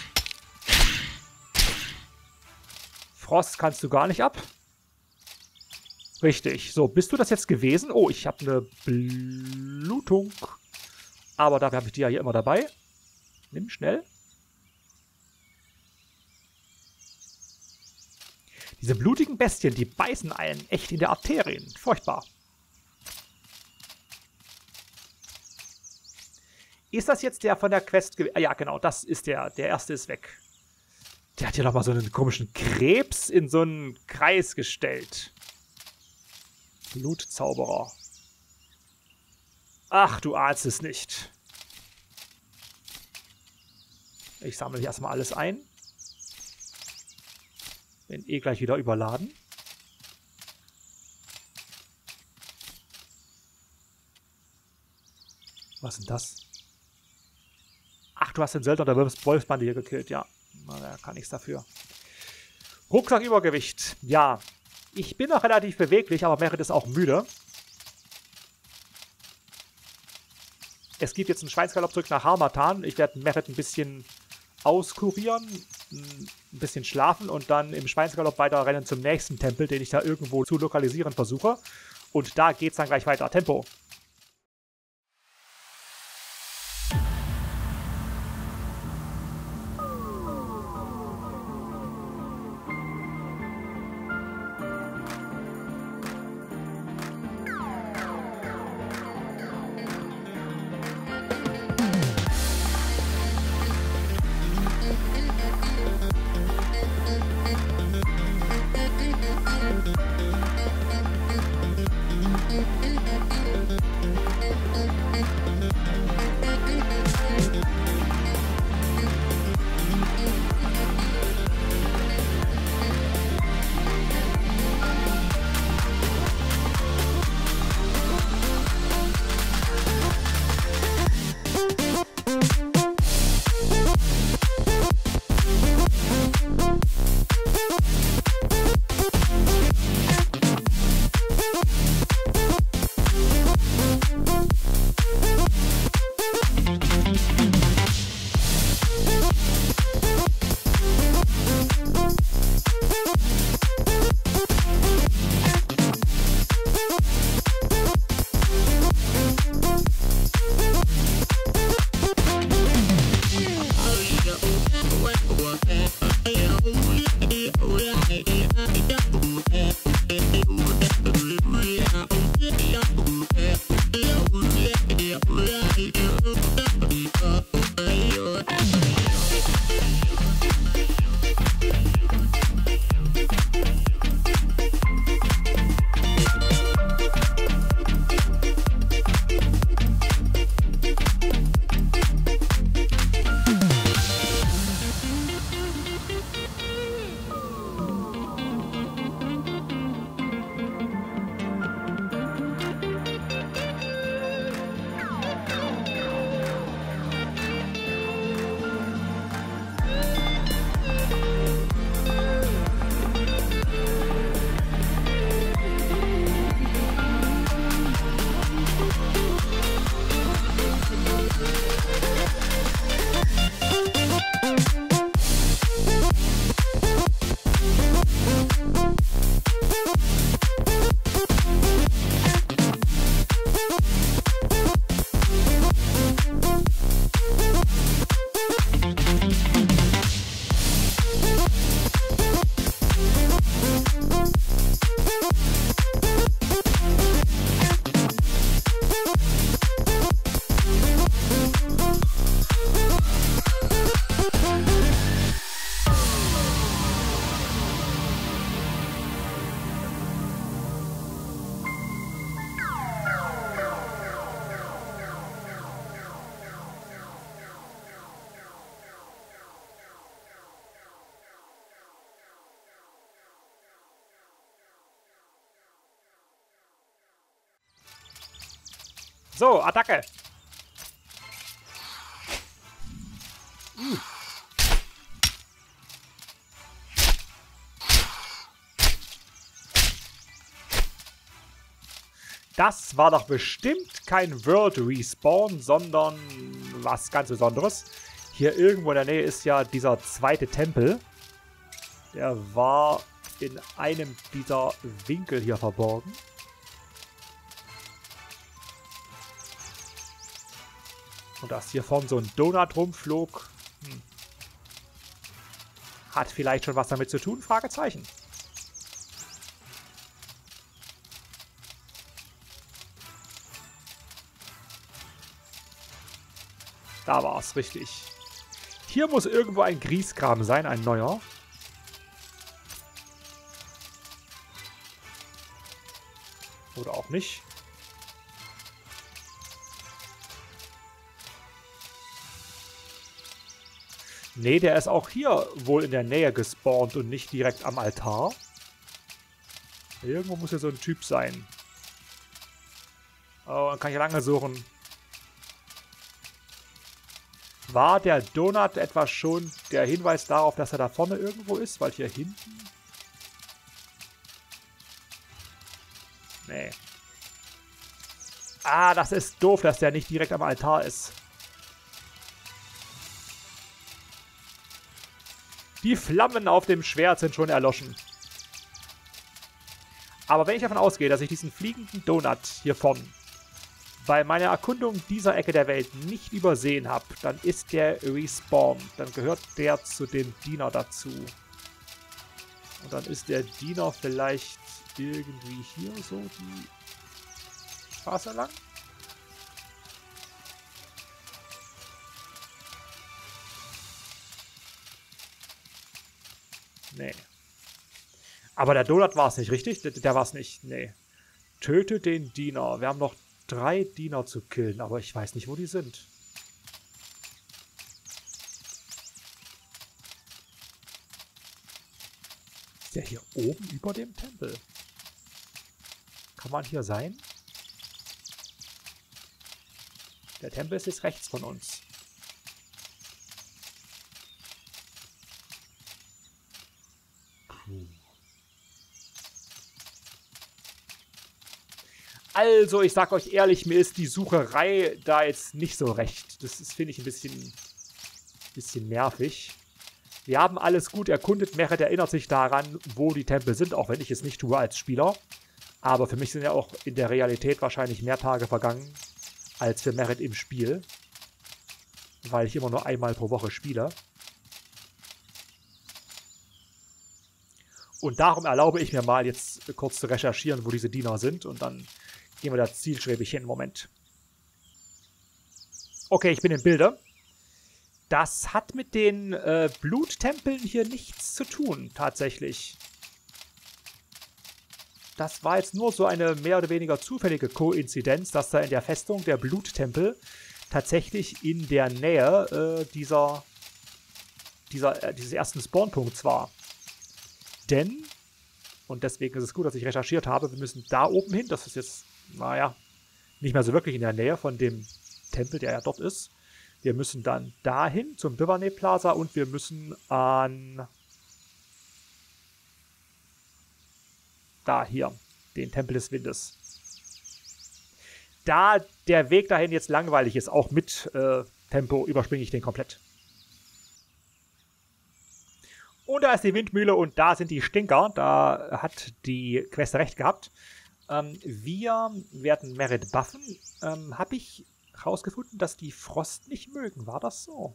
Frost kannst du gar nicht ab. Richtig. So, bist du das jetzt gewesen? Oh, ich habe eine Blutung. Aber dafür habe ich die ja hier immer dabei. Nimm schnell. Diese blutigen Bestien, die beißen einen echt in der Arterien. Furchtbar. Ist das jetzt der von der Quest? Ja, genau, das ist der. Der erste ist weg. Der hat hier nochmal so einen komischen Krebs in so einen Kreis gestellt. Blutzauberer. Ach, du ahnst es nicht. Ich sammle hier erstmal alles ein. Bin eh gleich wieder überladen. Was ist denn das? Ach, du hast den Söldner der Wolfsbande hier gekillt, ja. Na, da kann nichts dafür. Rucksackübergewicht. Ja, ich bin noch relativ beweglich, aber Merit ist auch müde. Es gibt jetzt einen Schweinsgalopp zurück nach Harmattan. Ich werde Merit ein bisschen auskurieren, ein bisschen schlafen und dann im Schweinsgalopp weiter rennen zum nächsten Tempel, den ich da irgendwo zu lokalisieren versuche. Und da geht's dann gleich weiter. Tempo. So, Attacke. Das war doch bestimmt kein World Respawn, sondern was ganz Besonderes. Hier irgendwo in der Nähe ist ja dieser zweite Tempel. Der war in einem dieser Winkel hier verborgen. Und dass hier vorne so ein Donut rumflog, hat vielleicht schon was damit zu tun? Fragezeichen. Da war es, richtig. Hier muss irgendwo ein Griesgraben sein, ein neuer. Oder auch nicht. Nee, der ist auch hier wohl in der Nähe gespawnt und nicht direkt am Altar. Irgendwo muss hier so ein Typ sein. Oh, dann kann ich lange suchen. War der Donut etwa schon der Hinweis darauf, dass er da vorne irgendwo ist? Weil hier hinten... Nee. Ah, das ist doof, dass der nicht direkt am Altar ist. Die Flammen auf dem Schwert sind schon erloschen. Aber wenn ich davon ausgehe, dass ich diesen fliegenden Donut hier vorne bei meiner Erkundung dieser Ecke der Welt nicht übersehen habe, dann ist der respawned. Dann gehört der zu dem Diener dazu. Und dann ist der Diener vielleicht irgendwie hier so die Straße lang. Nee. Aber der Donut war es nicht, richtig? Der war es nicht. Nee. Töte den Diener. Wir haben noch 3 Diener zu killen, aber ich weiß nicht, wo die sind. Ist der hier oben über dem Tempel? Kann man hier sein? Der Tempel ist jetzt rechts von uns. Also, ich sag euch ehrlich, mir ist die Sucherei da jetzt nicht so recht. Das ist, finde ich, ein bisschen nervig. Wir haben alles gut erkundet. Meret erinnert sich daran, wo die Tempel sind, auch wenn ich es nicht tue als Spieler. Aber für mich sind ja auch in der Realität wahrscheinlich mehr Tage vergangen, als für Meret im Spiel. Weil ich immer nur einmal pro Woche spiele. Und darum erlaube ich mir mal jetzt kurz zu recherchieren, wo diese Diener sind. Und dann gehen wir da zielstrebig hin. Moment. Okay, ich bin im Bilde. Das hat mit den Bluttempeln hier nichts zu tun, tatsächlich. Das war jetzt nur so eine mehr oder weniger zufällige Koinzidenz, dass da in der Festung der Bluttempel tatsächlich in der Nähe dieses ersten Spawnpunkts war. Denn, und deswegen ist es gut, dass ich recherchiert habe, wir müssen da oben hin. Das ist jetzt, naja, nicht mehr so wirklich in der Nähe von dem Tempel, der ja dort ist. Wir müssen dann dahin zum Duvernay Plaza und wir müssen an da hier, den Tempel des Windes. Da der Weg dahin jetzt langweilig ist, auch mit Tempo, überspringe ich den komplett. Und da ist die Windmühle und da sind die Stinker. Da hat die Quest recht gehabt. Wir werden Meret buffen. Habe ich rausgefunden, dass die Frost nicht mögen. War das so?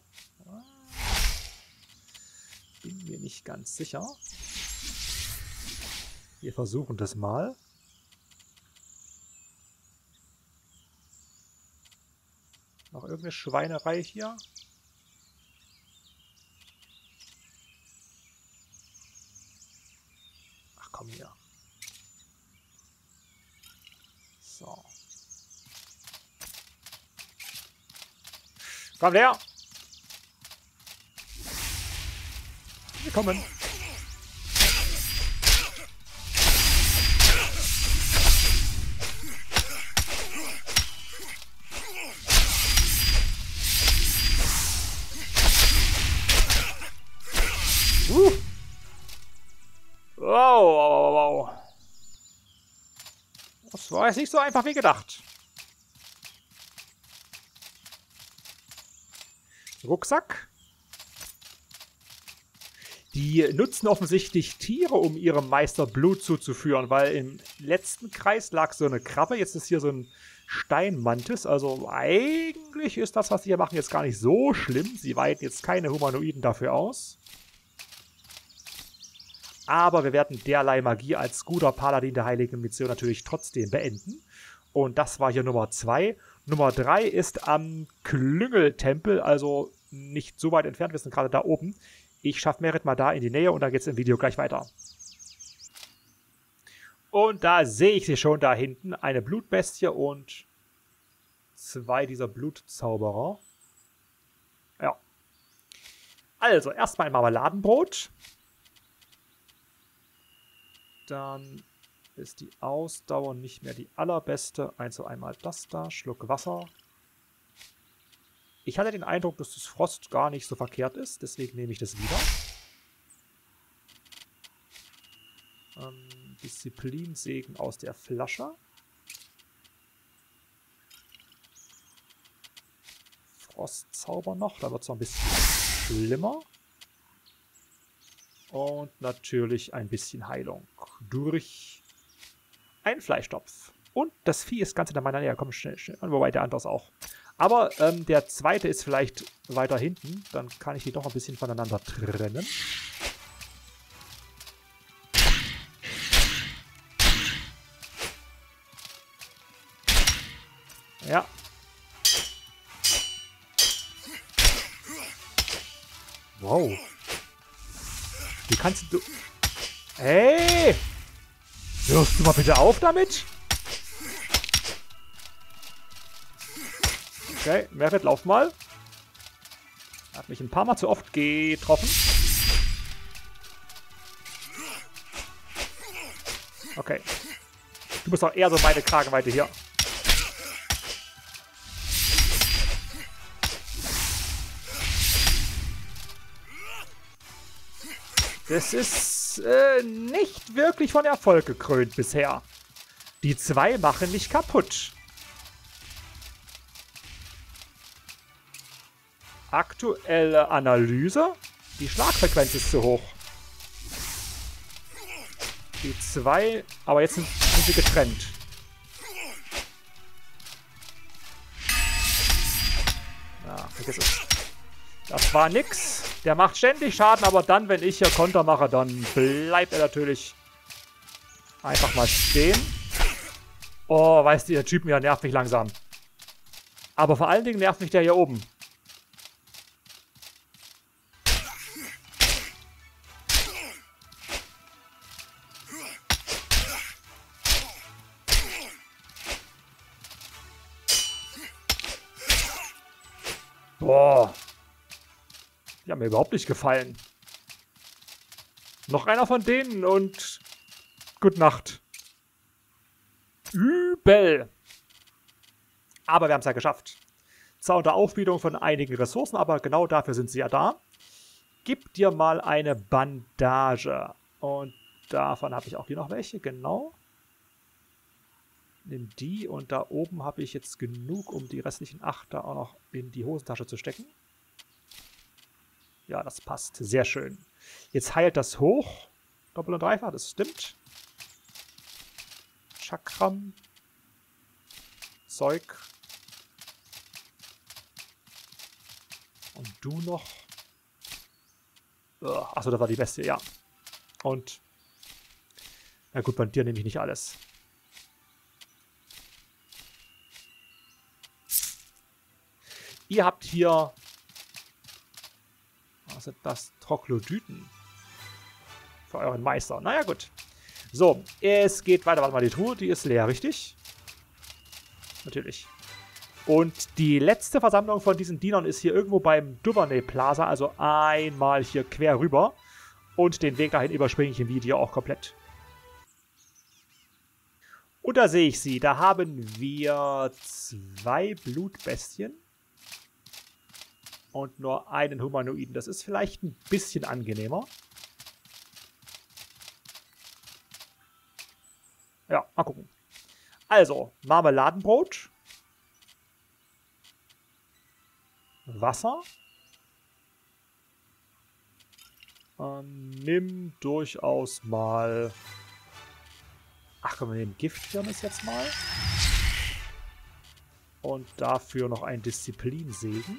Bin mir nicht ganz sicher. Wir versuchen das mal. Noch irgendeine Schweinerei hier? Ach komm hier. So. Komm her! Wir kommen. Das war jetzt nicht so einfach wie gedacht. Rucksack. Die nutzen offensichtlich Tiere, um ihrem Meister Blut zuzuführen, weil im letzten Kreis lag so eine Krabbe, jetzt ist hier so ein Steinmantis, also eigentlich ist das, was sie hier machen, jetzt gar nicht so schlimm. Sie weiten jetzt keine Humanoiden dafür aus. Aber wir werden derlei Magie als guter Paladin der Heiligen Mission natürlich trotzdem beenden. Und das war hier Nummer 2. Nummer 3 ist am Klüngeltempel, also nicht so weit entfernt, wir sind gerade da oben. Ich schaffe Merit mal da in die Nähe und dann geht es im Video gleich weiter. Und da sehe ich sie schon da hinten. Eine Blutbestie und 2 dieser Blutzauberer. Ja. Also, erstmal ein Marmeladenbrot. Dann ist die Ausdauer nicht mehr die allerbeste. Also einmal das da, Schluck Wasser. Ich hatte den Eindruck, dass das Frost gar nicht so verkehrt ist, deswegen nehme ich das wieder. Disziplinsegen aus der Flasche. Frostzauber noch, da wird es noch ein bisschen schlimmer. Und natürlich ein bisschen Heilung durch einen Fleischtopf. Und das Vieh ist ganz in meiner Nähe. Komm, schnell, schnell. Wobei der andere auch. Aber der zweite ist vielleicht weiter hinten. Dann kann ich die doch ein bisschen voneinander trennen. Ja. Wow. Wie kannst du... Hey! Hörst du mal bitte auf damit? Okay, Merit, lauf mal. Hat mich ein paar Mal zu oft getroffen. Okay. Du bist doch eher so meine Kragenweite hier. Das ist nicht wirklich von Erfolg gekrönt bisher. Die 2 machen mich kaputt. Aktuelle Analyse. Die Schlagfrequenz ist zu hoch. Die 2, aber jetzt sind sie getrennt. Ja, vergiss es. Das war nix. Der macht ständig Schaden, aber dann, wenn ich hier Konter mache, dann bleibt er natürlich einfach mal stehen. Oh, weißt du, der Typ hier nervt mich langsam. Aber vor allen Dingen nervt mich der hier oben. Boah. Die haben mir überhaupt nicht gefallen. Noch einer von denen und gute Nacht. Übel. Aber wir haben es ja geschafft. Zwar unter Aufbietung von einigen Ressourcen, aber genau dafür sind sie ja da. Gib dir mal eine Bandage. Und davon habe ich auch hier noch welche, genau. Nimm die und da oben habe ich jetzt genug, um die restlichen 8 da auch noch in die Hosentasche zu stecken. Ja, das passt. Sehr schön. Jetzt heilt das hoch. Doppel- und Dreifach, das stimmt. Chakram. Zeug. Und du noch. Achso, das war die Bestie, ja. Und na gut, bei dir nehme ich nicht alles. Ihr habt hier... Was sind das? Troglodyten. Für euren Meister. Naja, gut. So, es geht weiter. Warte mal, die Truhe, die ist leer, richtig? Natürlich. Und die letzte Versammlung von diesen Dienern ist hier irgendwo beim Duvernay Plaza. Also einmal hier quer rüber. Und den Weg dahin überspringe ich im Video auch komplett. Und da sehe ich sie. Da haben wir 2 Blutbestien. Und nur einen Humanoiden. Das ist vielleicht ein bisschen angenehmer. Ja, mal gucken. Also, Marmeladenbrot. Wasser. Nimm durchaus mal... Ach komm, wir nehmen Giftfirnis jetzt mal. Und dafür noch ein Disziplinsegen.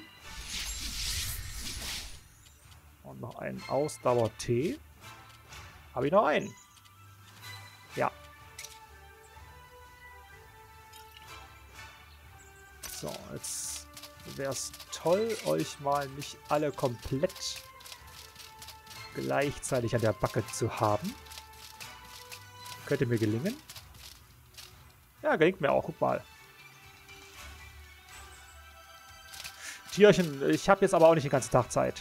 Und noch einen Ausdauer-Tee. Habe ich noch einen? Ja. So, jetzt wäre es toll, euch mal nicht alle komplett gleichzeitig an der Backe zu haben. Könnte mir gelingen. Ja, gelingt mir auch. Guck mal. Tierchen, ich habe jetzt aber auch nicht den ganzen Tag Zeit.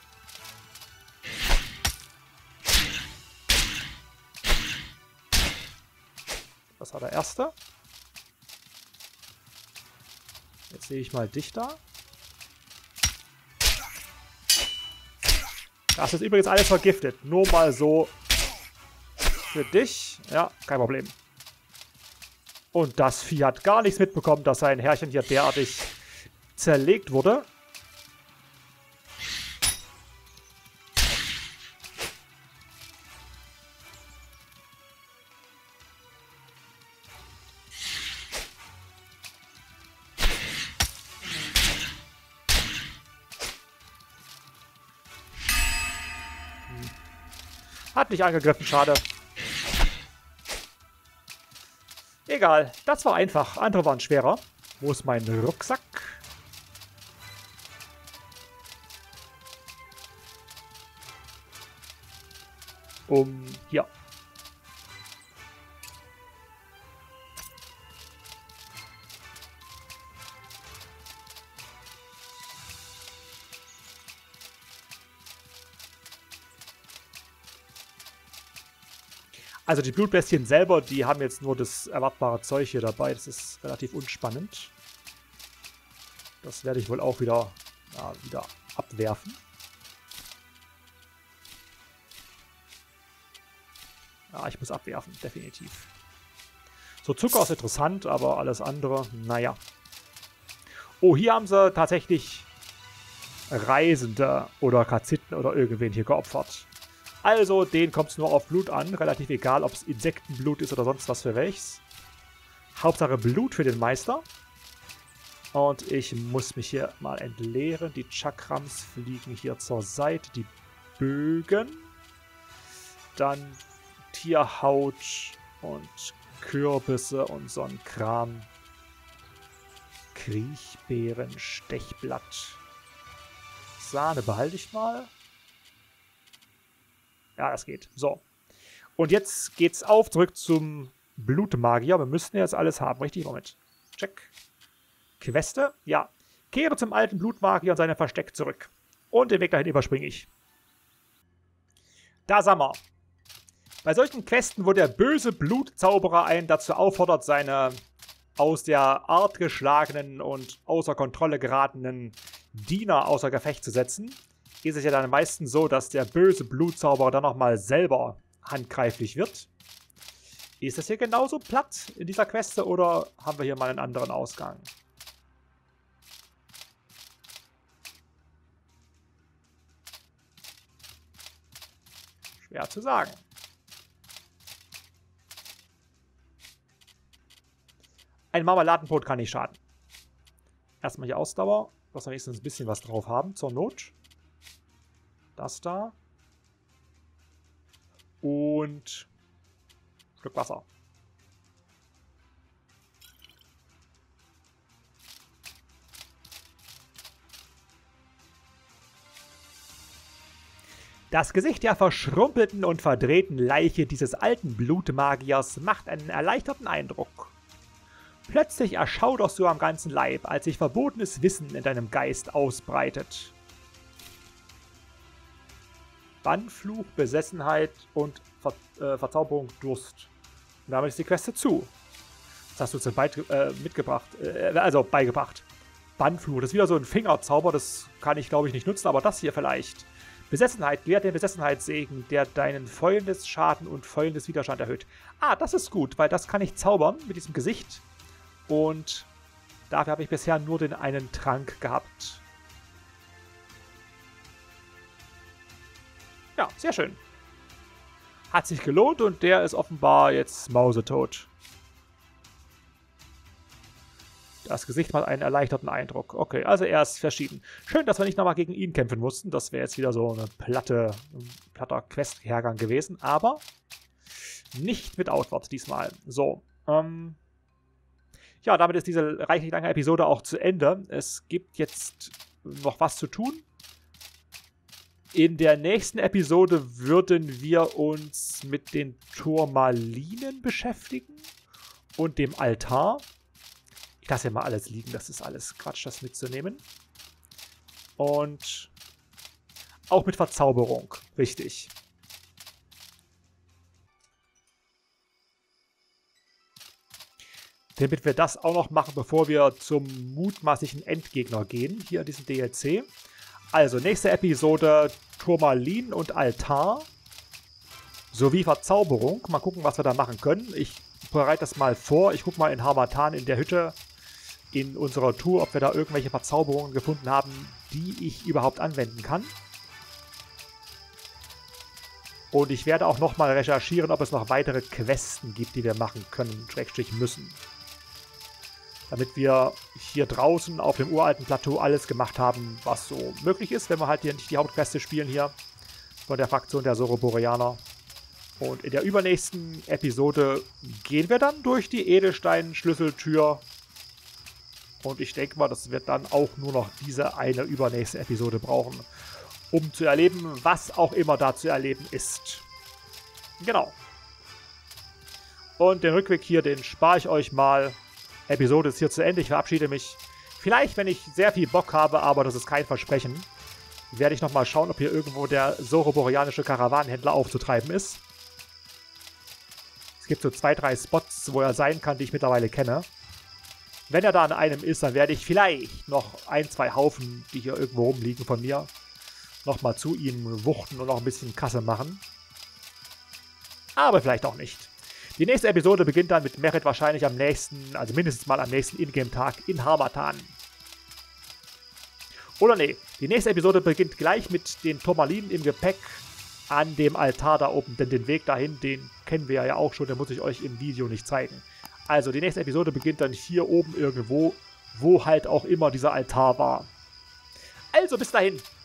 Das war der erste. Jetzt sehe ich mal dich da. Das ist übrigens alles vergiftet. Nur mal so für dich. Ja, kein Problem. Und das Vieh hat gar nichts mitbekommen, dass sein Herrchen hier derartig zerlegt wurde. Hat nicht angegriffen, schade. Egal, das war einfach. Andere waren schwerer. Wo ist mein Rucksack? Hier. Also die Blutbestien selber, die haben jetzt nur das erwartbare Zeug hier dabei. Das ist relativ unspannend. Das werde ich wohl auch wieder abwerfen. Ja, ich muss abwerfen, definitiv. So, Zucker ist interessant, aber alles andere, naja. Oh, hier haben sie tatsächlich Reisende oder Kazitten oder irgendwen hier geopfert. Also, denen kommt es nur auf Blut an. Relativ egal, ob es Insektenblut ist oder sonst was für welches. Hauptsache Blut für den Meister. Und ich muss mich hier mal entleeren. Die Chakrams fliegen hier zur Seite. Die Bögen. Dann Tierhaut und Kürbisse und so ein Kram. Kriechbeeren, Stechblatt. Sahne behalte ich mal. Ja, das geht. So. Und jetzt geht's auf, zurück zum Blutmagier. Wir müssten jetzt alles haben, richtig? Moment. Check. Queste? Ja. Kehre zum alten Blutmagier und seinem Versteck zurück. Und den Weg dahin überspringe ich. Da sind wir. Bei solchen Questen, wo der böse Blutzauberer einen dazu auffordert, seine aus der Art geschlagenen und außer Kontrolle geratenen Diener außer Gefecht zu setzen, ist es ja dann meistens so, dass der böse Blutzauberer dann nochmal selber handgreiflich wird. Ist das hier genauso platt in dieser Queste oder haben wir hier mal einen anderen Ausgang? Schwer zu sagen. Ein Marmeladenbrot kann nicht schaden. Erstmal hier Ausdauer, dass wir wenigstens ein bisschen was drauf haben, zur Not. Das da. Und ein Stück Wasser. Das Gesicht der verschrumpelten und verdrehten Leiche dieses alten Blutmagiers macht einen erleichterten Eindruck. Plötzlich erschauderst du am ganzen Leib, als sich verbotenes Wissen in deinem Geist ausbreitet. Bannfluch, Besessenheit und Verzauberung Durst. Und damit ist die Queste zu. Das hast du uns beigebracht. Bannfluch, das ist wieder so ein Fingerzauber, das kann ich glaube ich nicht nutzen, aber das hier vielleicht. Besessenheit, gewährt den Besessenheitssegen, der deinen feulendes Schaden und feulendes Widerstand erhöht. Ah, das ist gut, weil das kann ich zaubern mit diesem Gesicht. Und dafür habe ich bisher nur den einen Trank gehabt. Ja, sehr schön. Hat sich gelohnt und der ist offenbar jetzt mausetot. Das Gesicht macht einen erleichterten Eindruck. Okay, also er ist verschieden. Schön, dass wir nicht nochmal gegen ihn kämpfen mussten. Das wäre jetzt wieder so ein platter Quest-Hergang gewesen. Aber nicht mit Outward diesmal. So, ja, damit ist diese reichlich lange Episode auch zu Ende. Es gibt jetzt noch was zu tun. In der nächsten Episode würden wir uns mit den Turmalinen beschäftigen und dem Altar. Ich lasse ja mal alles liegen, das ist alles Quatsch, das mitzunehmen. Und auch mit Verzauberung, richtig. Damit wir das auch noch machen, bevor wir zum mutmaßlichen Endgegner gehen, hier in diesem DLC. Also, nächste Episode, Turmalin und Altar. Sowie Verzauberung. Mal gucken, was wir da machen können. Ich bereite das mal vor. Ich gucke mal in Harmattan in der Hütte in unserer Tour, ob wir da irgendwelche Verzauberungen gefunden haben, die ich überhaupt anwenden kann. Und ich werde auch nochmal recherchieren, ob es noch weitere Questen gibt, die wir machen können, Schrägstrich müssen. Damit wir hier draußen auf dem uralten Plateau alles gemacht haben, was so möglich ist, wenn wir halt hier nicht die Hauptqueste spielen hier von der Fraktion der Zoroboreaner. Und in der übernächsten Episode gehen wir dann durch die Edelstein-Schlüsseltür. Und ich denke mal, das wird dann auch nur noch diese eine übernächste Episode brauchen, um zu erleben, was auch immer da zu erleben ist. Genau. Und den Rückweg hier, den spare ich euch mal. Episode ist hier zu Ende. Ich verabschiede mich. Vielleicht, wenn ich sehr viel Bock habe, aber das ist kein Versprechen, werde ich nochmal schauen, ob hier irgendwo der zoroboreanische Karawanenhändler aufzutreiben ist. Es gibt so 2, 3 Spots, wo er sein kann, die ich mittlerweile kenne. Wenn er da an einem ist, dann werde ich vielleicht noch 1, 2 Haufen, die hier irgendwo rumliegen von mir, nochmal zu ihm wuchten und noch ein bisschen Kasse machen. Aber vielleicht auch nicht. Die nächste Episode beginnt dann mit Merritt wahrscheinlich am nächsten, also mindestens mal am nächsten Ingame-Tag in Harmattan. Oder nee, die nächste Episode beginnt gleich mit den Turmalinen im Gepäck an dem Altar da oben. Denn den Weg dahin, den kennen wir ja auch schon, den muss ich euch im Video nicht zeigen. Also die nächste Episode beginnt dann hier oben irgendwo, wo halt auch immer dieser Altar war. Also bis dahin.